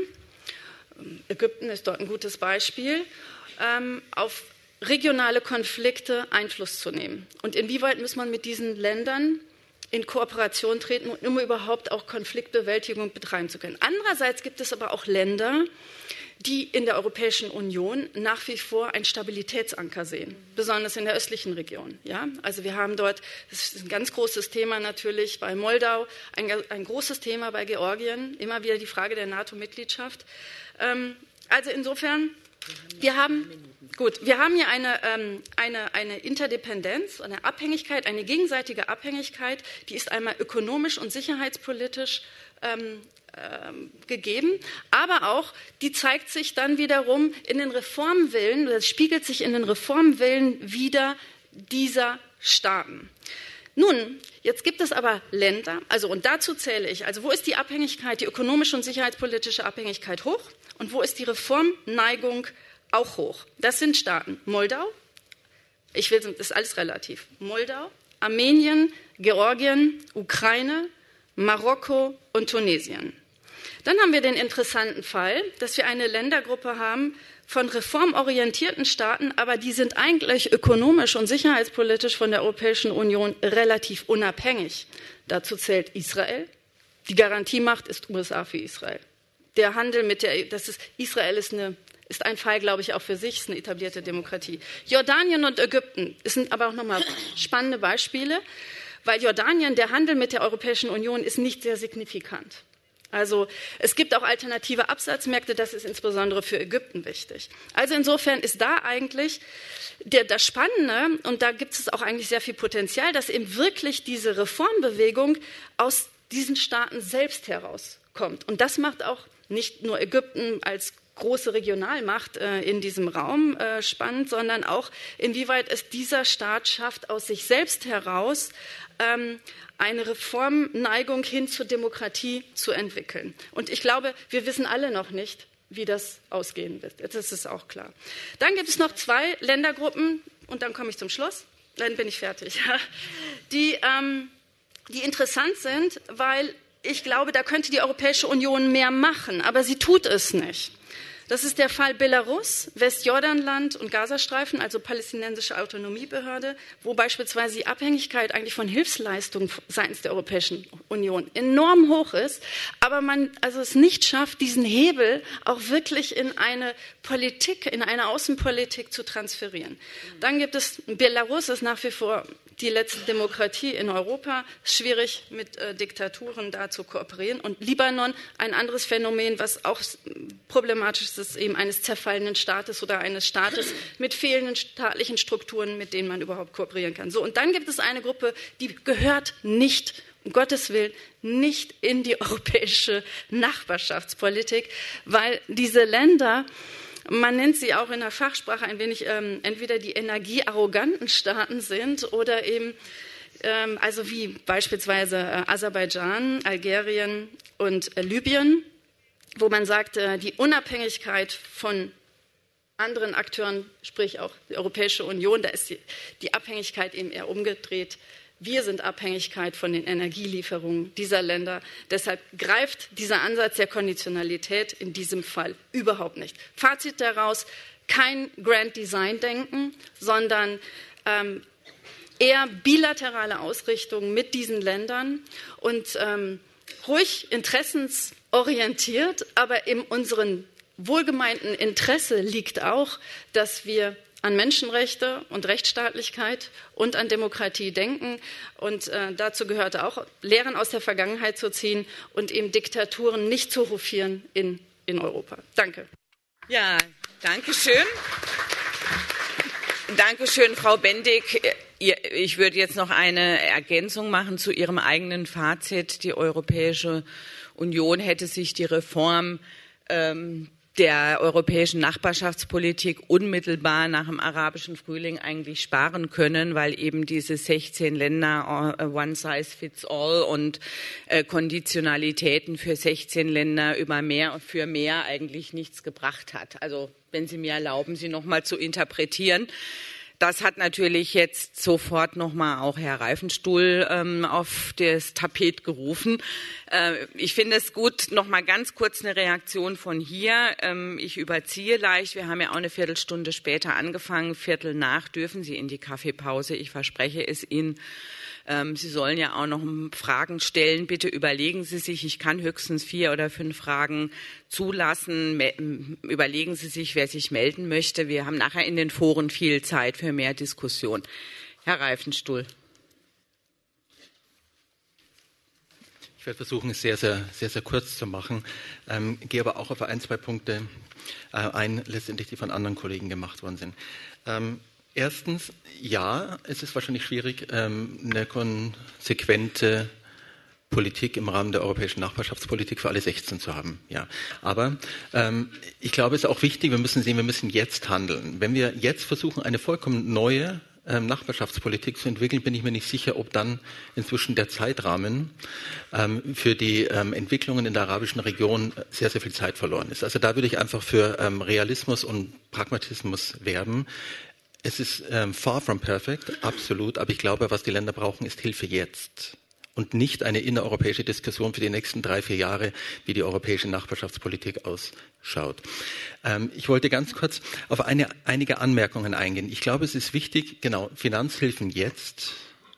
Ägypten ist dort ein gutes Beispiel, ähm, auf regionale Konflikte Einfluss zu nehmen. Und inwieweit muss man mit diesen Ländern in Kooperation treten, um überhaupt auch Konfliktbewältigung betreiben zu können. Andererseits gibt es aber auch Länder, die in der Europäischen Union nach wie vor einen Stabilitätsanker sehen, besonders in der östlichen Region. Ja? Also wir haben dort, das ist ein ganz großes Thema natürlich bei Moldau, ein, ein großes Thema bei Georgien, immer wieder die Frage der NATO-Mitgliedschaft. Ähm, also insofern, wir haben, gut, wir haben hier eine, ähm, eine, eine Interdependenz, eine Abhängigkeit, eine gegenseitige Abhängigkeit, die ist einmal ökonomisch und sicherheitspolitisch ähm, ähm, gegeben, aber auch, die zeigt sich dann wiederum in den Reformwillen, das spiegelt sich in den Reformwillen wider dieser Staaten. Nun, jetzt gibt es aber Länder, also und dazu zähle ich, also wo ist die Abhängigkeit, die ökonomische und sicherheitspolitische Abhängigkeit hoch und wo ist die Reformneigung auch hoch? Das sind Staaten Moldau, ich will, das ist alles relativ, Moldau, Armenien, Georgien, Ukraine, Marokko und Tunesien. Dann haben wir den interessanten Fall, dass wir eine Ländergruppe haben von reformorientierten Staaten, aber die sind eigentlich ökonomisch und sicherheitspolitisch von der Europäischen Union relativ unabhängig. Dazu zählt Israel. Die Garantiemacht ist U S A für Israel. Der Handel mit der, das ist, Israel ist, eine, ist ein Fall, glaube ich, auch für sich, ist eine etablierte Demokratie. Jordanien und Ägypten, das sind aber auch nochmal spannende Beispiele, weil Jordanien, der Handel mit der Europäischen Union ist nicht sehr signifikant. Also es gibt auch alternative Absatzmärkte, das ist insbesondere für Ägypten wichtig. Also insofern ist da eigentlich der, das Spannende, und da gibt es auch eigentlich sehr viel Potenzial, dass eben wirklich diese Reformbewegung aus diesen Staaten selbst herauskommt. Und das macht auch nicht nur Ägypten als große Regionalmacht äh, in diesem Raum äh, spannend, sondern auch, inwieweit es dieser Staat schafft, aus sich selbst heraus ähm, eine Reformneigung hin zur Demokratie zu entwickeln. Und ich glaube, wir wissen alle noch nicht, wie das ausgehen wird. Das ist auch klar. Dann gibt es noch zwei Ländergruppen, und dann komme ich zum Schluss, dann bin ich fertig, die, ähm, die interessant sind, weil ich glaube, da könnte die Europäische Union mehr machen, aber sie tut es nicht. Das ist der Fall Belarus, Westjordanland und Gazastreifen, also palästinensische Autonomiebehörde, wo beispielsweise die Abhängigkeit eigentlich von Hilfsleistungen seitens der Europäischen Union enorm hoch ist, aber man also es nicht schafft, diesen Hebel auch wirklich in eine Politik, in eine Außenpolitik zu transferieren. Dann gibt es Belarus, das ist nach wie vor die letzte Demokratie in Europa, ist schwierig mit äh, Diktaturen da zu kooperieren. Und Libanon, ein anderes Phänomen, was auch problematisch ist, ist eben eines zerfallenen Staates oder eines Staates mit fehlenden staatlichen Strukturen, mit denen man überhaupt kooperieren kann. So, und dann gibt es eine Gruppe, die gehört nicht, um Gottes Willen, nicht in die europäische Nachbarschaftspolitik, weil diese Länder, man nennt sie auch in der Fachsprache ein wenig ähm, entweder die energiearroganten Staaten sind oder eben, ähm, also wie beispielsweise äh, Aserbaidschan, Algerien und äh, Libyen, wo man sagt, äh, die Unabhängigkeit von anderen Akteuren, sprich auch die Europäische Union, da ist die, die Abhängigkeit eben eher umgedreht. Wir sind Abhängigkeit von den Energielieferungen dieser Länder. Deshalb greift dieser Ansatz der Konditionalität in diesem Fall überhaupt nicht. Fazit daraus, kein Grand Design-Denken, sondern ähm, eher bilaterale Ausrichtungen mit diesen Ländern und ähm, ruhig interessensorientiert, aber in unserem wohlgemeinten Interesse liegt auch, dass wir an Menschenrechte und Rechtsstaatlichkeit und an Demokratie denken. Und äh, dazu gehörte auch, Lehren aus der Vergangenheit zu ziehen und eben Diktaturen nicht zu hofieren in, in Europa. Danke. Ja, danke schön. Dankeschön, Frau Bendig. Ich würde jetzt noch eine Ergänzung machen zu Ihrem eigenen Fazit. Die Europäische Union hätte sich die Reform ähm, der europäischen Nachbarschaftspolitik unmittelbar nach dem arabischen Frühling eigentlich sparen können, weil eben diese sechzehn Länder, one size fits all und äh, Konditionalitäten für sechzehn Länder über mehr für mehr eigentlich nichts gebracht hat. Also wenn Sie mir erlauben, Sie noch mal zu interpretieren. Das hat natürlich jetzt sofort nochmal auch Herr Reifenstuhl ähm, auf das Tapet gerufen. Äh, ich finde es gut, nochmal ganz kurz eine Reaktion von hier. Ähm, ich überziehe leicht. Wir haben ja auch eine Viertelstunde später angefangen. Viertel nach dürfen Sie in die Kaffeepause. Ich verspreche es Ihnen. Ähm, Sie sollen ja auch noch Fragen stellen. Bitte überlegen Sie sich, ich kann höchstens vier oder fünf Fragen zulassen. Me- überlegen Sie sich, wer sich melden möchte. Wir haben nachher in den Foren viel Zeit für mehr Diskussion. Herr Reifenstuhl. Ich werde versuchen, es sehr, sehr, sehr, sehr kurz zu machen, ähm, gehe aber auch auf ein, zwei Punkte äh, ein, letztendlich die von anderen Kollegen gemacht worden sind. Ähm, Erstens, ja, es ist wahrscheinlich schwierig, eine konsequente Politik im Rahmen der europäischen Nachbarschaftspolitik für alle sechzehn zu haben. Ja, aber ähm, ich glaube, es ist auch wichtig, wir müssen sehen, wir müssen jetzt handeln. Wenn wir jetzt versuchen, eine vollkommen neue ähm, Nachbarschaftspolitik zu entwickeln, bin ich mir nicht sicher, ob dann inzwischen der Zeitrahmen ähm, für die ähm, Entwicklungen in der arabischen Region sehr, sehr viel Zeit verloren ist. Also da würde ich einfach für ähm, Realismus und Pragmatismus werben. Es ist ähm, far from perfect, absolut, aber ich glaube, was die Länder brauchen, ist Hilfe jetzt und nicht eine innereuropäische Diskussion für die nächsten drei, vier Jahre, wie die europäische Nachbarschaftspolitik ausschaut. Ähm, ich wollte ganz kurz auf eine, einige Anmerkungen eingehen. Ich glaube, es ist wichtig, genau, Finanzhilfen jetzt.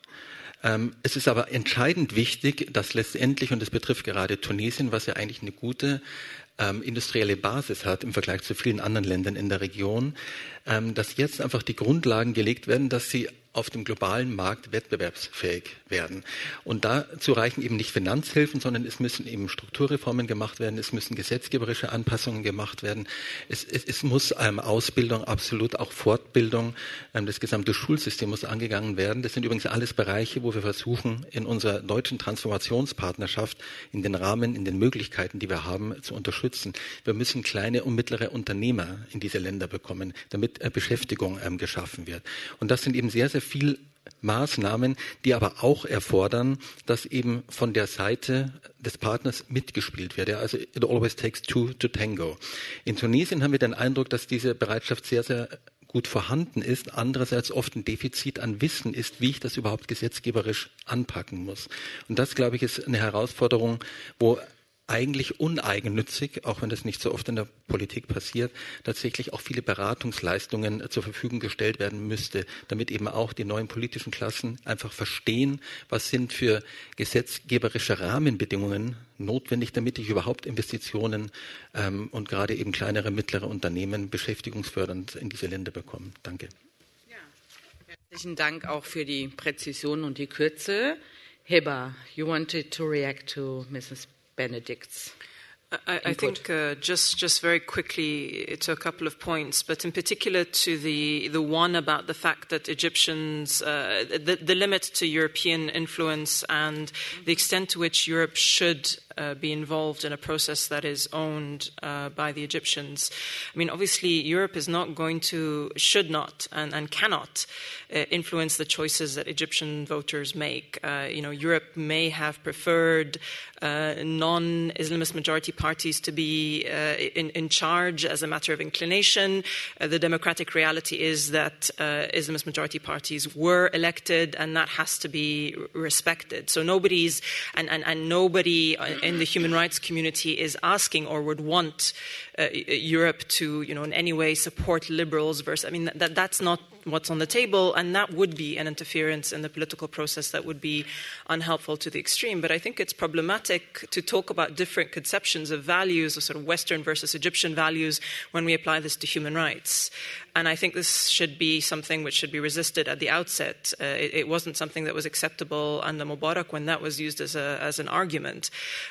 Ähm, es ist aber entscheidend wichtig, dass letztendlich, und das betrifft gerade Tunesien, was ja eigentlich eine gute ähm, industrielle Basis hat im Vergleich zu vielen anderen Ländern in der Region, ähm, dass jetzt einfach die Grundlagen gelegt werden, dass sie auf dem globalen Markt wettbewerbsfähig werden. Und dazu reichen eben nicht Finanzhilfen, sondern es müssen eben Strukturreformen gemacht werden, es müssen gesetzgeberische Anpassungen gemacht werden, es, es, es muss ähm, Ausbildung, absolut auch Fortbildung, ähm, das gesamte Schulsystem muss angegangen werden. Das sind übrigens alles Bereiche, wo wir versuchen, in unserer deutschen Transformationspartnerschaft, in den Rahmen, in den Möglichkeiten, die wir haben, zu unterstützen. Wir müssen kleine und mittlere Unternehmer in diese Länder bekommen, damit äh, Beschäftigung ähm, geschaffen wird. Und das sind eben sehr, sehr viel Maßnahmen, die aber auch erfordern, dass eben von der Seite des Partners mitgespielt wird. Ja, also it always takes two to tango. In Tunesien haben wir den Eindruck, dass diese Bereitschaft sehr, sehr gut vorhanden ist, andererseits oft ein Defizit an Wissen ist, wie ich das überhaupt gesetzgeberisch anpacken muss. Und das, glaube ich, ist eine Herausforderung, wo eigentlich uneigennützig, auch wenn das nicht so oft in der Politik passiert, tatsächlich auch viele Beratungsleistungen zur Verfügung gestellt werden müsste, damit eben auch die neuen politischen Klassen einfach verstehen, was sind für gesetzgeberische Rahmenbedingungen notwendig, damit ich überhaupt Investitionen ähm, und gerade eben kleinere, mittlere Unternehmen beschäftigungsfördernd in diese Länder bekommen. Danke. Ja, herzlichen Dank auch für die Präzision und die Kürze. Heba, you wanted to react to Missus Benedict's. I, I think uh, just just very quickly to a couple of points, but in particular to the the one about the fact that Egyptians, uh, the, the limit to European influence and the extent to which Europe should uh, be involved in a process that is owned uh, by the Egyptians. I mean, obviously, Europe is not going to, should not, and, and cannot uh, influence the choices that Egyptian voters make. Uh, you know, Europe may have preferred uh, non-Islamist majority parties to be uh, in, in charge as a matter of inclination. Uh, the democratic reality is that uh, Islamist majority parties were elected, and that has to be respected. So nobody's, and, and, and nobody in the human rights community is asking or would want uh, Europe to, you know, in any way support liberals versus, I mean, that, that's not what's on the table, and that would be an interference in the political process that would be unhelpful to the extreme. But I think it's problematic to talk about different conceptions of values, of sort of Western versus Egyptian values, when we apply this to human rights. And I think this should be something which should be resisted at the outset. Uh, it, it wasn't something that was acceptable under Mubarak when that was used as, a, as an argument.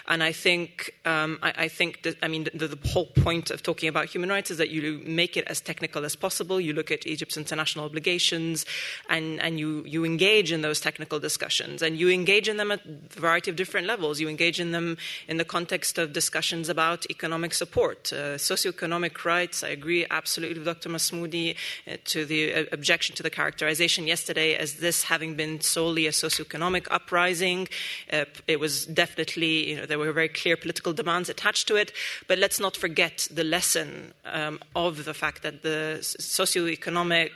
And I think, um, I, I think that, I mean, the, the whole point of talking about human rights is that you make it as technical as possible. You look at Egypt's international obligations, and, and you, you engage in those technical discussions, and you engage in them at a variety of different levels. You engage in them in the context of discussions about economic support, uh, socioeconomic rights. I agree absolutely with Doctor Masmoudi uh, to the uh, objection to the characterization yesterday as this having been solely a socioeconomic uprising. Uh, it was definitely, you know, there were very clear political demands attached to it, but let's not forget the lesson um, of the fact that the socioeconomic,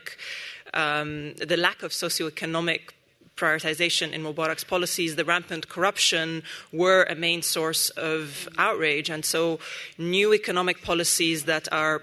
um, the lack of socioeconomic prioritization in Mubarak's policies, the rampant corruption were a main source of outrage. And so new economic policies that are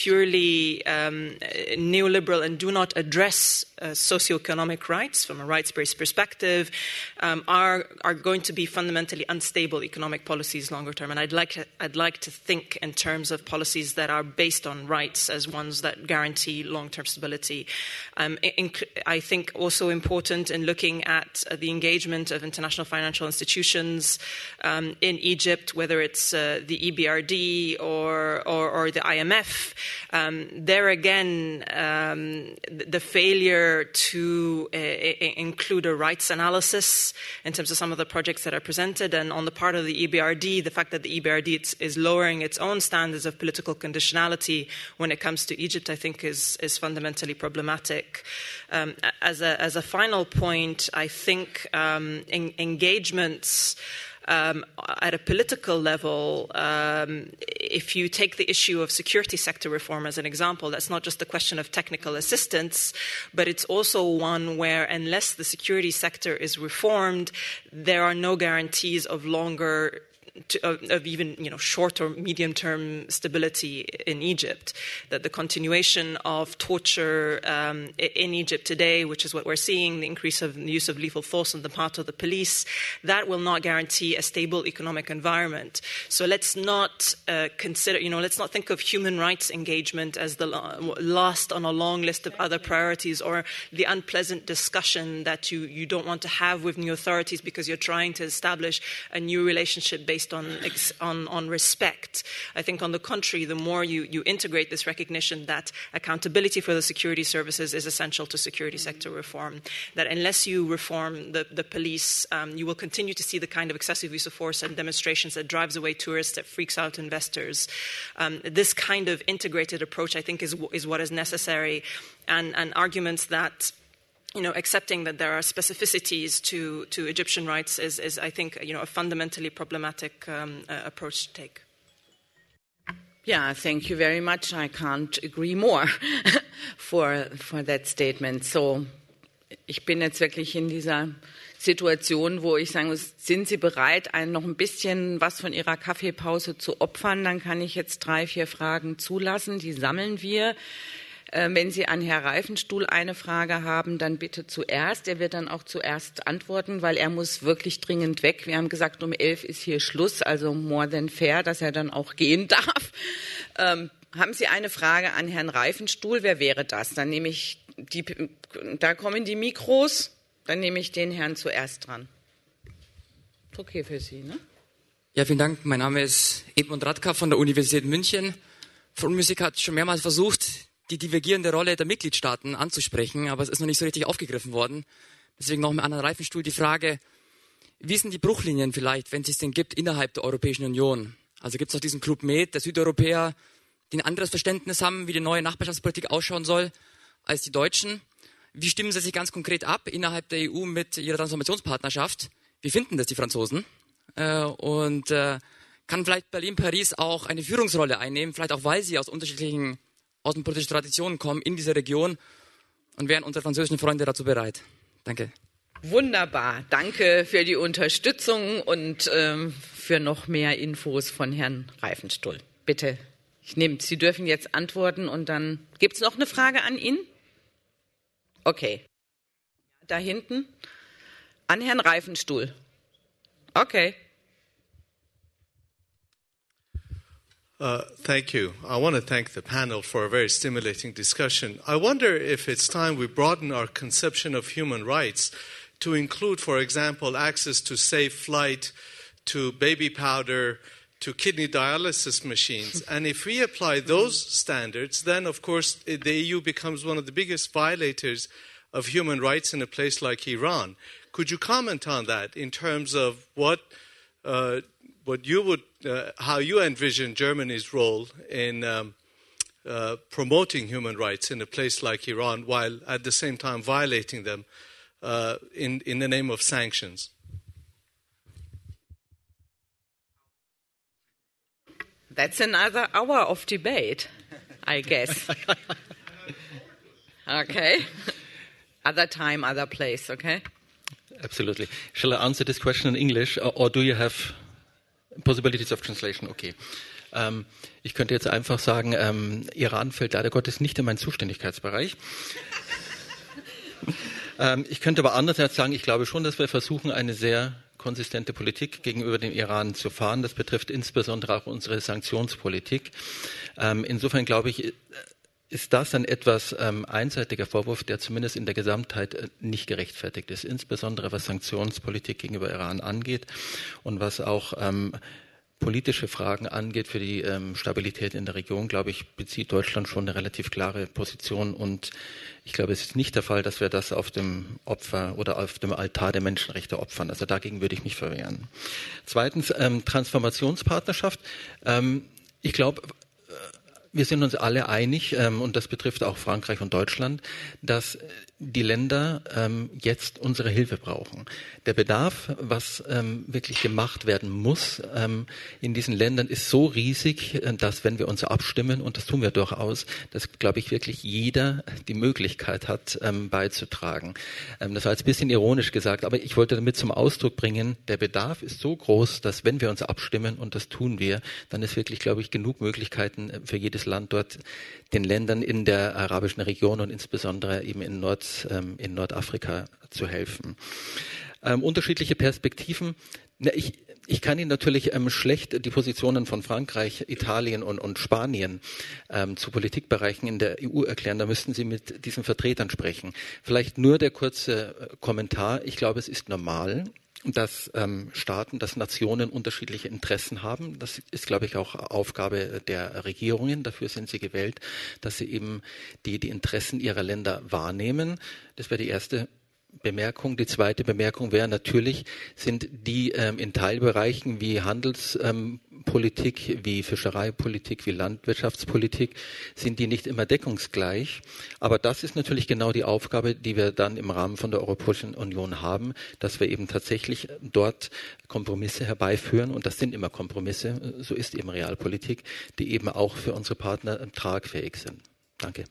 purely um, neoliberal and do not address uh, socioeconomic rights from a rights-based perspective um, are, are going to be fundamentally unstable economic policies longer term. And I'd like, to, I'd like to think in terms of policies that are based on rights as ones that guarantee long-term stability. Um, in, I think also important in looking looking at uh, the engagement of international financial institutions um, in Egypt, whether it's uh, the E B R D or, or, or the I M F. Um, there again, um, the failure to uh, include a rights analysis in terms of some of the projects that are presented, and on the part of the E B R D, the fact that the E B R D is lowering its own standards of political conditionality when it comes to Egypt, I think is, is fundamentally problematic. Um, as a, as a final point, I think um, en- engagements um, at a political level, um, if you take the issue of security sector reform as an example, that's not just a question of technical assistance, but it's also one where unless the security sector is reformed, there are no guarantees of longer To, of, of even you know short or medium term stability in Egypt. That the continuation of torture um, in Egypt today, which is what we're seeing, the increase of the use of lethal force on the part of the police, that will not guarantee a stable economic environment. So let's not uh, consider, you know, let's not think of human rights engagement as the last on a long list of other priorities, or the unpleasant discussion that you, you don't want to have with new authorities because you're trying to establish a new relationship based On, on, on respect. I think, on the contrary, the more you, you integrate this recognition that accountability for the security services is essential to security sector reform, that unless you reform the, the police, um, you will continue to see the kind of excessive use of force and demonstrations that drives away tourists, that freaks out investors. Um, this kind of integrated approach, I think, is, is what is necessary, and, and arguments that You know, accepting that there are specificities to, to Egyptian rights is, is, I think, you know, a fundamentally problematic um, uh, approach to take. Yeah, thank you very much. I can't agree more for, for that statement. So, ich bin jetzt wirklich in dieser Situation, wo ich sagen muss, sind Sie bereit, ein, noch ein bisschen was von Ihrer Kaffeepause zu opfern? Dann kann ich jetzt drei, vier Fragen zulassen. Die sammeln wir. Wenn Sie an Herrn Reifenstuhl eine Frage haben, dann bitte zuerst. Er wird dann auch zuerst antworten, weil er muss wirklich dringend weg. Wir haben gesagt, um elf ist hier Schluss, also more than fair, dass er dann auch gehen darf. Ähm, haben Sie eine Frage an Herrn Reifenstuhl? Wer wäre das? Dann nehme ich die, da kommen die Mikros, dann nehme ich den Herrn zuerst dran. Ist okay für Sie, ne? Ja, vielen Dank. Mein Name ist Edmund Radka von der Universität München. Front Music hat schon mehrmals versucht, die divergierende Rolle der Mitgliedstaaten anzusprechen, aber es ist noch nicht so richtig aufgegriffen worden. Deswegen noch mit Herrn Reifenstuhl die Frage, wie sind die Bruchlinien vielleicht, wenn es es denn gibt, innerhalb der Europäischen Union? Also gibt es noch diesen Club Med der Südeuropäer, die ein anderes Verständnis haben, wie die neue Nachbarschaftspolitik ausschauen soll, als die Deutschen? Wie stimmen sie sich ganz konkret ab innerhalb der E U mit ihrer Transformationspartnerschaft? Wie finden das die Franzosen? Äh, und äh, kann vielleicht Berlin-Paris auch eine Führungsrolle einnehmen, vielleicht auch, weil sie aus unterschiedlichen außenpolitische Traditionen kommen in dieser Region, und wären unsere französischen Freunde dazu bereit? Danke. Wunderbar. Danke für die Unterstützung und ähm, für noch mehr Infos von Herrn Reifenstuhl. Bitte, ich nehme, Sie dürfen jetzt antworten, und dann gibt es noch eine Frage an ihn? Okay. Da hinten. An Herrn Reifenstuhl. Okay. Uh, thank you. I want to thank the panel for a very stimulating discussion. I wonder if it's time we broaden our conception of human rights to include, for example, access to safe flight, to baby powder, to kidney dialysis machines. And if we apply those standards, then of course the E U becomes one of the biggest violators of human rights in a place like Iran. Could you comment on that in terms of what uh, what you would, uh, how you envision Germany's role in um, uh, promoting human rights in a place like Iran, while at the same time violating them uh, in in the name of sanctions? That's another hour of debate, I guess. Okay. Other time, other place, okay? Absolutely. Shall I answer this question in English, or, or do you have possibilities of translation? Okay. Ähm, ich könnte jetzt einfach sagen, ähm, Iran fällt leider Gottes nicht in meinen Zuständigkeitsbereich. ähm, ich könnte aber andererseits sagen, ich glaube schon, dass wir versuchen, eine sehr konsistente Politik gegenüber dem Iran zu fahren. Das betrifft insbesondere auch unsere Sanktionspolitik. Ähm, insofern glaube ich, ist das ein etwas ähm, einseitiger Vorwurf, der zumindest in der Gesamtheit äh, nicht gerechtfertigt ist, insbesondere was Sanktionspolitik gegenüber Iran angeht und was auch ähm, politische Fragen angeht für die ähm, Stabilität in der Region, glaube ich, bezieht Deutschland schon eine relativ klare Position, und ich glaube, es ist nicht der Fall, dass wir das auf dem Opfer oder auf dem Altar der Menschenrechte opfern. Also dagegen würde ich mich verwehren. Zweitens, ähm, Transformationspartnerschaft. Ähm, ich glaube, wir sind uns alle einig, ähm, und das betrifft auch Frankreich und Deutschland, dass die Länder ähm, jetzt unsere Hilfe brauchen. Der Bedarf, was ähm, wirklich gemacht werden muss ähm, in diesen Ländern, ist so riesig, äh, dass wenn wir uns abstimmen, und das tun wir durchaus, dass, glaube ich, wirklich jeder die Möglichkeit hat, ähm, beizutragen. Ähm, das war jetzt ein bisschen ironisch gesagt, aber ich wollte damit zum Ausdruck bringen, der Bedarf ist so groß, dass wenn wir uns abstimmen, und das tun wir, dann ist wirklich, glaube ich, genug Möglichkeiten für jedes Land dort, den Ländern in der arabischen Region und insbesondere eben in Nord in Nordafrika zu helfen. Ähm, unterschiedliche Perspektiven. Na, ich, ich kann Ihnen natürlich ähm, schlecht die Positionen von Frankreich, Italien und, und Spanien ähm, zu Politikbereichen in der E U erklären. Da müssten Sie mit diesen Vertretern sprechen. Vielleicht nur der kurze äh, Kommentar. Ich glaube, es ist normal, dass ähm, Staaten, dass Nationen unterschiedliche Interessen haben. Das ist, glaube ich, auch Aufgabe der Regierungen. Dafür sind sie gewählt, dass sie eben die, die Interessen ihrer Länder wahrnehmen. Das wäre die erste Bemerkung. Die zweite Bemerkung wäre natürlich, sind die ähm, in Teilbereichen wie Handelspolitik, ähm, wie Fischereipolitik, wie Landwirtschaftspolitik, sind die nicht immer deckungsgleich. Aber das ist natürlich genau die Aufgabe, die wir dann im Rahmen von der Europäischen Union haben, dass wir eben tatsächlich dort Kompromisse herbeiführen. Und das sind immer Kompromisse, so ist eben Realpolitik, die eben auch für unsere Partner tragfähig sind. Danke.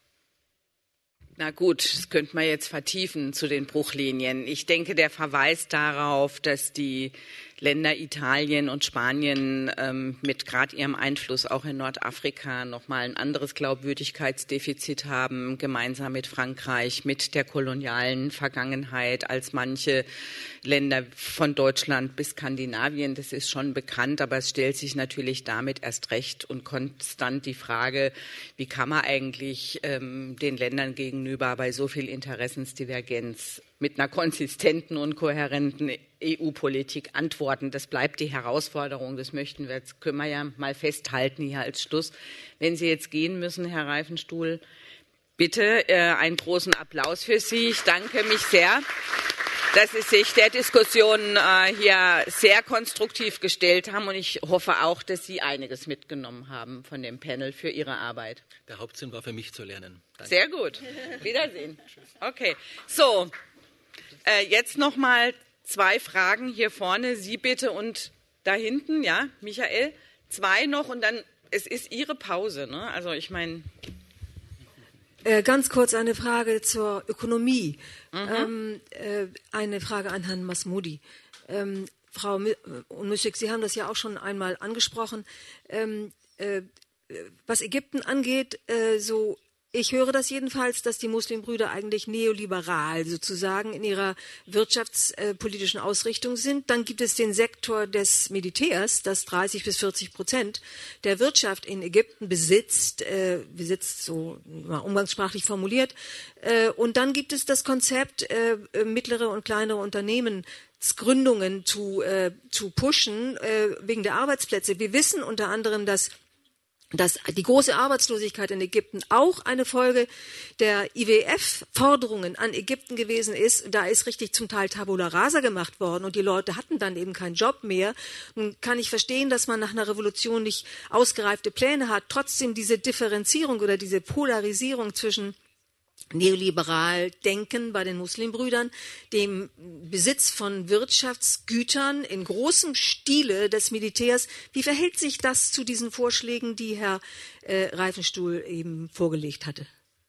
Na gut, das könnte man jetzt vertiefen zu den Bruchlinien. Ich denke, der Verweis darauf, dass die Länder Italien und Spanien ähm, mit gerade ihrem Einfluss auch in Nordafrika nochmal ein anderes Glaubwürdigkeitsdefizit haben, gemeinsam mit Frankreich, mit der kolonialen Vergangenheit als manche Länder von Deutschland bis Skandinavien. Das ist schon bekannt, aber es stellt sich natürlich damit erst recht und konstant die Frage, wie kann man eigentlich ähm, den Ländern gegenüber bei so viel Interessensdivergenz mit einer konsistenten und kohärenten E U-Politik antworten. Das bleibt die Herausforderung. Das möchten wir jetzt, können wir ja mal festhalten hier als Schluss. Wenn Sie jetzt gehen müssen, Herr Reifenstuhl, bitte äh, einen großen Applaus für Sie. Ich danke mich sehr, dass Sie sich der Diskussion äh, hier sehr konstruktiv gestellt haben, und ich hoffe auch, dass Sie einiges mitgenommen haben von dem Panel für Ihre Arbeit. Der Hauptsinn war für mich zu lernen. Danke. Sehr gut. Wiedersehen. Okay. So, äh, jetzt noch mal zwei Fragen hier vorne. Sie bitte und da hinten, ja, Michael. Zwei noch und dann, es ist Ihre Pause, ne? Also ich meine... Äh, ganz kurz eine Frage zur Ökonomie. Mhm. Ähm, äh, eine Frage an Herrn Masmoudi. Ähm, Frau Unmischek, Sie haben das ja auch schon einmal angesprochen. Ähm, äh, was Ägypten angeht, äh, so ich höre das jedenfalls, dass die Muslimbrüder eigentlich neoliberal sozusagen in ihrer wirtschaftspolitischen Ausrichtung sind. Dann gibt es den Sektor des Militärs, das dreißig bis vierzig Prozent der Wirtschaft in Ägypten besitzt, äh, besitzt so mal umgangssprachlich formuliert. Äh, und dann gibt es das Konzept, äh, mittlere und kleinere Unternehmen Wirtschaftsgründungen zu, äh, zu pushen äh, wegen der Arbeitsplätze. Wir wissen unter anderem, dass dass die große Arbeitslosigkeit in Ägypten auch eine Folge der I W F-Forderungen an Ägypten gewesen ist. Da ist richtig zum Teil Tabula Rasa gemacht worden und die Leute hatten dann eben keinen Job mehr. Nun kann ich verstehen, dass man nach einer Revolution nicht ausgereifte Pläne hat. Trotzdem diese Differenzierung oder diese Polarisierung zwischen neoliberal Denken bei den Muslimbrüdern, dem Besitz von Wirtschaftsgütern in großem Stile des Militärs. Wie verhält sich das zu diesen Vorschlägen, die Herr äh, Reifenstuhl eben vorgelegt hatte?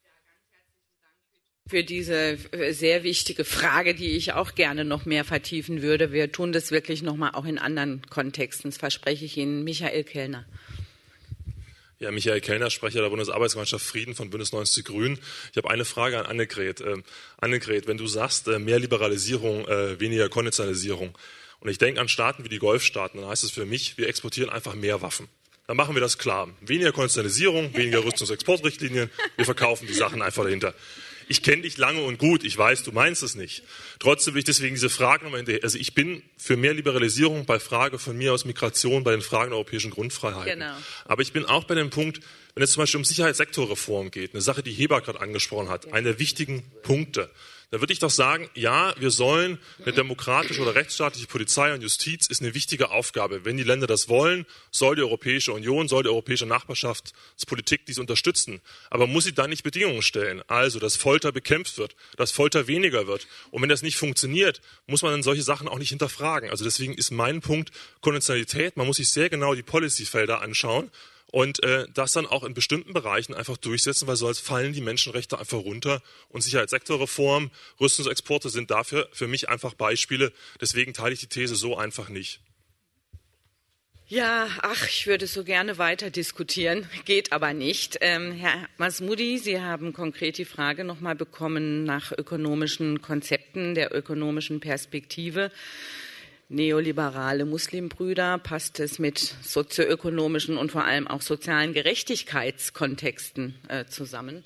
Für diese sehr wichtige Frage, die ich auch gerne noch mehr vertiefen würde. Wir tun das wirklich noch mal auch in anderen Kontexten. Das verspreche ich Ihnen. Michael Kellner. Ja, Michael Kellner, Sprecher der Bundesarbeitsgemeinschaft Frieden von Bündnis neunzig Die Grünen. Ich habe eine Frage an Annegret. Äh, Annegret, wenn du sagst, äh, mehr Liberalisierung, äh, weniger Konventionalisierung, und ich denke an Staaten wie die Golfstaaten, dann heißt es für mich, wir exportieren einfach mehr Waffen. Dann machen wir das klar. Weniger Konventionalisierung, weniger Rüstungsexportrichtlinien, wir verkaufen die Sachen einfach dahinter. Ich kenne dich lange und gut, ich weiß, du meinst es nicht. Trotzdem will ich deswegen diese Frage nochmal hinterher. Also ich bin für mehr Liberalisierung bei Frage von mir aus Migration, bei den Fragen der europäischen Grundfreiheiten. Genau. Aber ich bin auch bei dem Punkt, wenn es zum Beispiel um Sicherheitssektorreform geht, eine Sache, die Heber gerade angesprochen hat, einer der wichtigen Punkte. Da würde ich doch sagen, ja, wir sollen eine demokratische oder rechtsstaatliche Polizei und Justiz ist eine wichtige Aufgabe. Wenn die Länder das wollen, soll die Europäische Union, soll die europäische Nachbarschaftspolitik dies unterstützen. Aber muss sie dann nicht Bedingungen stellen? Also, dass Folter bekämpft wird, dass Folter weniger wird. Und wenn das nicht funktioniert, muss man dann solche Sachen auch nicht hinterfragen. Also deswegen ist mein Punkt Konventionalität. Man muss sich sehr genau die Policyfelder anschauen. Und äh, das dann auch in bestimmten Bereichen einfach durchsetzen, weil sonst fallen die Menschenrechte einfach runter. Und Sicherheitssektorreform, Rüstungsexporte sind dafür für mich einfach Beispiele. Deswegen teile ich die These so einfach nicht. Ja, ach, ich würde so gerne weiter diskutieren, geht aber nicht. Ähm, Herr Masmoudi, Sie haben konkret die Frage nochmal bekommen nach ökonomischen Konzepten, der ökonomischen Perspektive. Neoliberale Muslimbrüder, passt es mit sozioökonomischen und vor allem auch sozialen Gerechtigkeitskontexten äh, zusammen?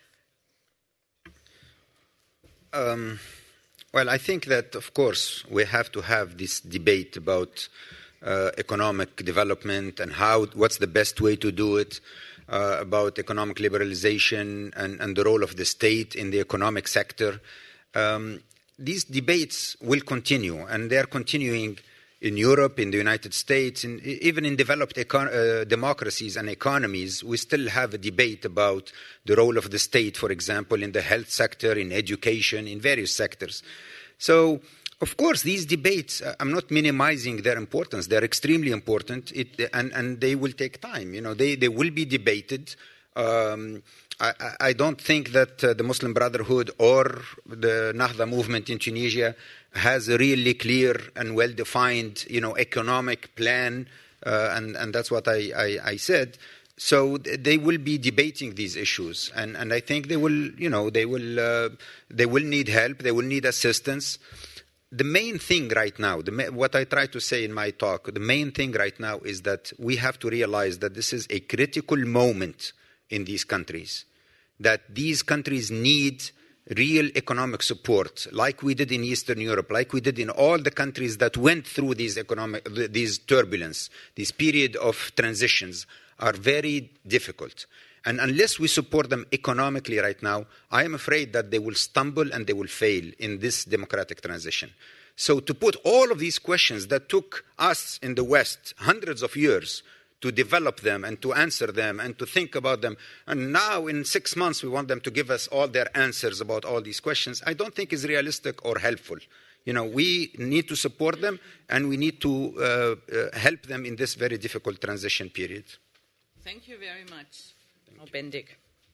Um, well, I think that, of course, we have to have this debate about uh, economic development and how, what's the best way to do it, uh, about economic liberalization and, and the role of the state in the economic sector. Um, These debates will continue, and they are continuing in Europe, in the United States, in, even in developed econ- uh, democracies and economies. We still have a debate about the role of the state, for example, in the health sector, in education, in various sectors. So, of course, these debates, uh, I'm not minimizing their importance. They're extremely important, it, and, and they will take time. You know, they, they will be debated. Um, I, I don't think that uh, the Muslim Brotherhood or the Nahda movement in Tunisia has a really clear and well-defined, you know, economic plan, uh, and, and that's what I, I, I said. So they will be debating these issues, and, and I think they will, you know, they will, uh, they will need help, they will need assistance. The main thing right now, the, what I try to say in my talk, the main thing right now is that we have to realize that this is a critical moment in these countries, that these countries need real economic support, like we did in Eastern Europe, like we did in all the countries that went through these economic, these turbulence, this period of transitions are very difficult. And unless we support them economically right now, I am afraid that they will stumble and they will fail in this democratic transition. So to put all of these questions that took us in the West hundreds of years to develop them and to answer them and to think about them. And now in six months we want them to give us all their answers about all these questions. I don't think is realistic or helpful. You know, we need to support them and we need to uh, uh, help them in this very difficult transition period. Thank you very much. Frau Bendig.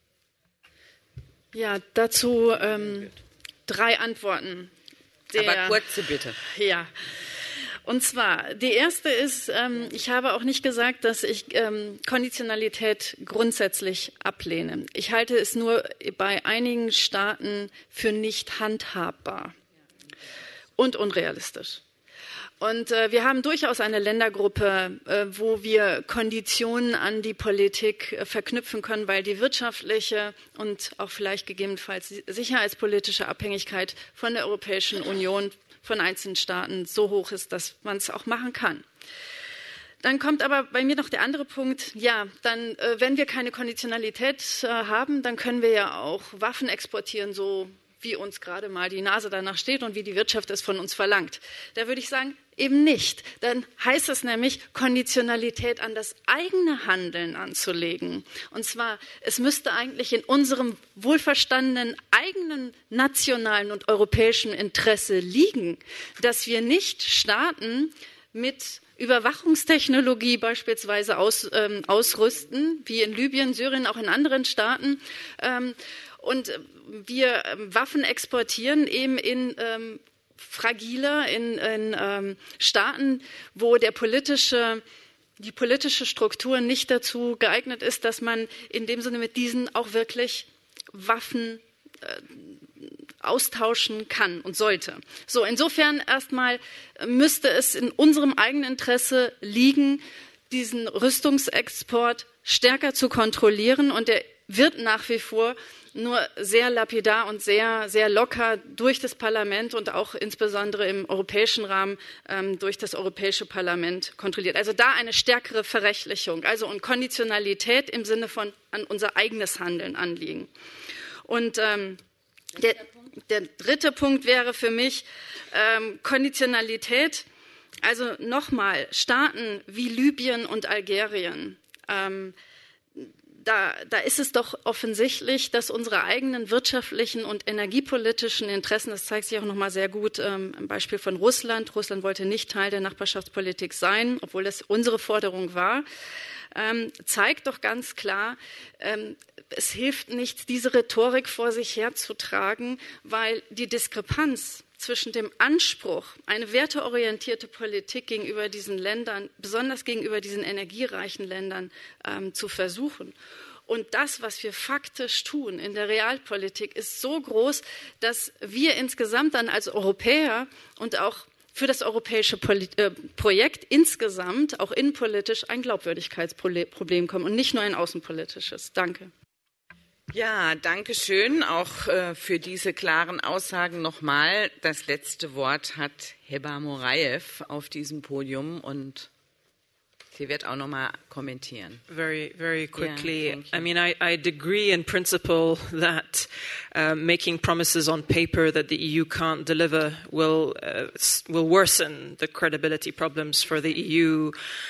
Ja, dazu ähm, drei Antworten. Der, Aber kurze bitte. Ja. Und zwar, die erste ist, ähm, ich habe auch nicht gesagt, dass ich ähm, Konditionalität grundsätzlich ablehne. Ich halte es nur bei einigen Staaten für nicht handhabbar und unrealistisch. Und äh, wir haben durchaus eine Ländergruppe, äh, wo wir Konditionen an die Politik äh, verknüpfen können, weil die wirtschaftliche und auch vielleicht gegebenenfalls sicherheitspolitische Abhängigkeit von der Europäischen Union, von einzelnen Staaten so hoch ist, dass man es auch machen kann. Dann kommt aber bei mir noch der andere Punkt, ja, dann, äh, wenn wir keine Konditionalität äh, haben, dann können wir ja auch Waffen exportieren, so wie uns gerade mal die Nase danach steht und wie die Wirtschaft es von uns verlangt. Da würde ich sagen, eben nicht. Dann heißt es nämlich, Konditionalität an das eigene Handeln anzulegen. Und zwar, es müsste eigentlich in unserem wohlverstandenen eigenen nationalen und europäischen Interesse liegen, dass wir nicht Staaten mit Überwachungstechnologie beispielsweise aus, ähm, ausrüsten, wie in Libyen, Syrien, auch in anderen Staaten. Ähm, und wir Waffen exportieren eben in ähm, fragiler, in, in ähm, Staaten, wo der politische, die politische Struktur nicht dazu geeignet ist, dass man in dem Sinne mit diesen auch wirklich Waffen äh, austauschen kann und sollte. So, insofern erstmal müsste es in unserem eigenen Interesse liegen, diesen Rüstungsexport stärker zu kontrollieren, und der wird nach wie vor nur sehr lapidar und sehr, sehr locker durch das Parlament und auch insbesondere im europäischen Rahmen ähm, durch das Europäische Parlament kontrolliert. Also da eine stärkere Verrechtlichung, also und Konditionalität im Sinne von an unser eigenes Handeln anliegen. Und ähm, der, der dritte Punkt wäre für mich ähm, Konditionalität. Also nochmal, Staaten wie Libyen und Algerien, ähm, Da, da ist es doch offensichtlich, dass unsere eigenen wirtschaftlichen und energiepolitischen Interessen, das zeigt sich auch noch mal sehr gut ähm, im Beispiel von Russland. Russland wollte nicht Teil der Nachbarschaftspolitik sein, obwohl das unsere Forderung war, ähm, zeigt doch ganz klar, ähm, es hilft nichts, diese Rhetorik vor sich herzutragen, weil die Diskrepanz zwischen dem Anspruch, eine werteorientierte Politik gegenüber diesen Ländern, besonders gegenüber diesen energiereichen Ländern, ähm, zu versuchen. Und das, was wir faktisch tun in der Realpolitik, ist so groß, dass wir insgesamt dann als Europäer und auch für das europäische Poli- äh, Projekt insgesamt, auch innenpolitisch, ein Glaubwürdigkeitsproblem kommen und nicht nur ein außenpolitisches. Danke. Ja, danke schön auch äh, für diese klaren Aussagen nochmal. Das letzte Wort hat Heba Moraev auf diesem Podium und sie wird auch nochmal kommentieren. Very, very quickly. Yeah, I mean, I, I'd agree in principle that uh, making promises on paper that the E U can't deliver will uh, will worsen the credibility problems for the E U.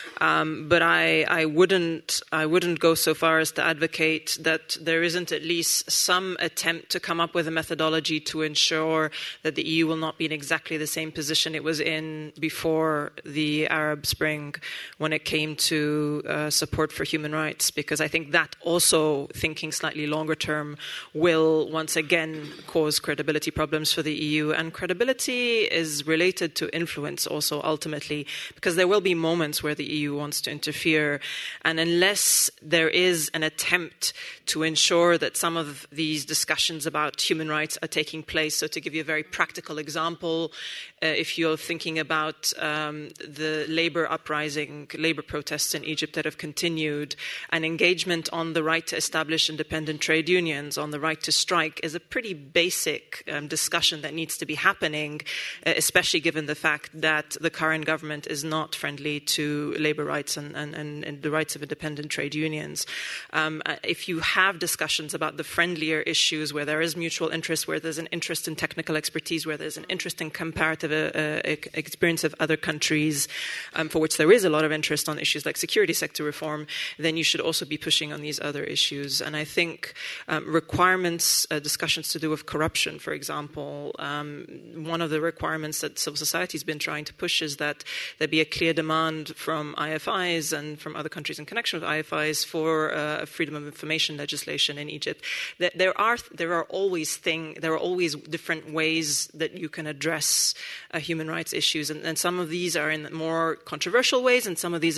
Um, but I, I wouldn't, I wouldn't go so far as to advocate that there isn't at least some attempt to come up with a methodology to ensure that the E U will not be in exactly the same position it was in before the Arab Spring when it came to uh, support for human rights, because I think that also, thinking slightly longer term, will once again cause credibility problems for the E U. And credibility is related to influence also ultimately, because there will be moments where the E U wants to interfere. And unless there is an attempt to ensure that some of these discussions about human rights are taking place, so to give you a very practical example, uh, if you're thinking about um, the labor uprising, labor protests in Egypt that have continued, an engagement on the right to establish independent trade unions, on the right to strike, is a pretty basic um, discussion that needs to be happening, uh, especially given the fact that the current government is not friendly to labor rights and, and, and the rights of independent trade unions. Um, if you have discussions about the friendlier issues where there is mutual interest, where there's an interest in technical expertise, where there's an interest in comparative uh, experience of other countries, um, for which there is a lot of interest on issues like security sector reform, then you should also be pushing on these other issues. And I think um, requirements, uh, discussions to do with corruption, for example, um, one of the requirements that civil society has been trying to push is that there be a clear demand from I F Is and from other countries in connection with I F Is for uh, freedom of information legislation in Egypt. There are there are always thing there are always different ways that you can address uh, human rights issues, and, and some of these are in more controversial ways, and some of these are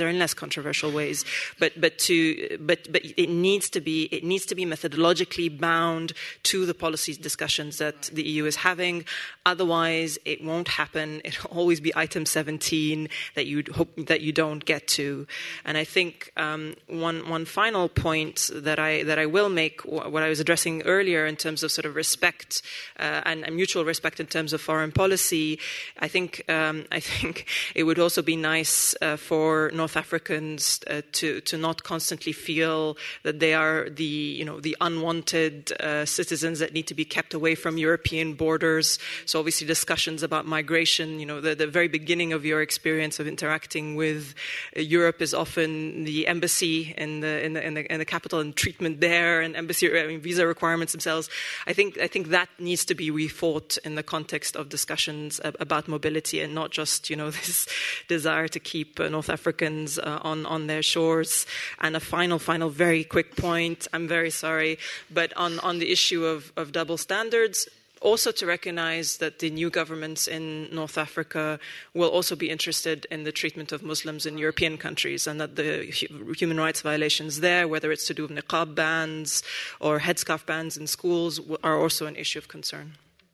or in less controversial ways. But but to but but it needs to be it needs to be methodologically bound to the policy discussions that the E U is having. Otherwise, it won't happen. It'll always be item seventeen that you hope that you don't get to. And I think um, one one final point that I that I will make, what I was addressing earlier in terms of sort of respect uh, and, and mutual respect in terms of foreign policy. I think um, I think it would also be nice uh, for North Africans uh, to to not constantly feel that they are the you know the unwanted uh, citizens that need to be kept away from European borders. So obviously discussions about migration, you know, the, the very beginning of your experience of interacting with uh, Europe is often the embassy in the in the in the, in the capital and treatment there, and embassy I mean, visa requirements themselves. I think I think that needs to be rethought in the context of discussions about mobility, and not just you know this desire to keep uh, North Africans uh, on on their shores. And a final final very quick point. I'm very sorry, but on on the issue of of double standards. Also to recognize that the new governments in North Africa will also be interested in the treatment of Muslims in European countries, and that the human rights violations there, whether it's to do with niqab bans or headscarf bans in schools, are also an issue of concern.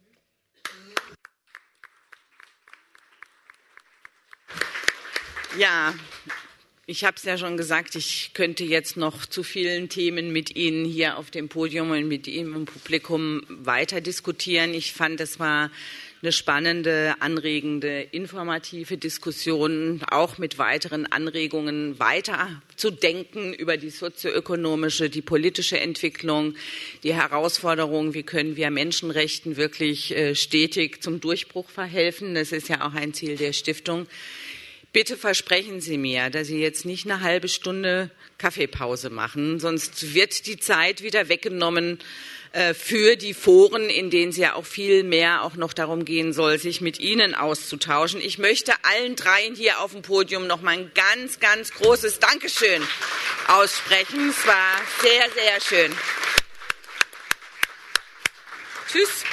Ja, ich habe es ja schon gesagt, ich könnte jetzt noch zu vielen Themen mit Ihnen hier auf dem Podium und mit Ihnen im Publikum weiter diskutieren. Ich fand, es war eine spannende, anregende, informative Diskussion, auch mit weiteren Anregungen weiter zu denken über die sozioökonomische, die politische Entwicklung, die Herausforderungen, wie können wir Menschenrechten wirklich stetig zum Durchbruch verhelfen. Das ist ja auch ein Ziel der Stiftung. Bitte versprechen Sie mir, dass Sie jetzt nicht eine halbe Stunde Kaffeepause machen, sonst wird die Zeit wieder weggenommen äh, für die Foren, in denen es ja auch viel mehr auch noch darum gehen soll, sich mit Ihnen auszutauschen. Ich möchte allen dreien hier auf dem Podium noch mal ein ganz, ganz großes Dankeschön aussprechen. Es war sehr, sehr schön. Tschüss.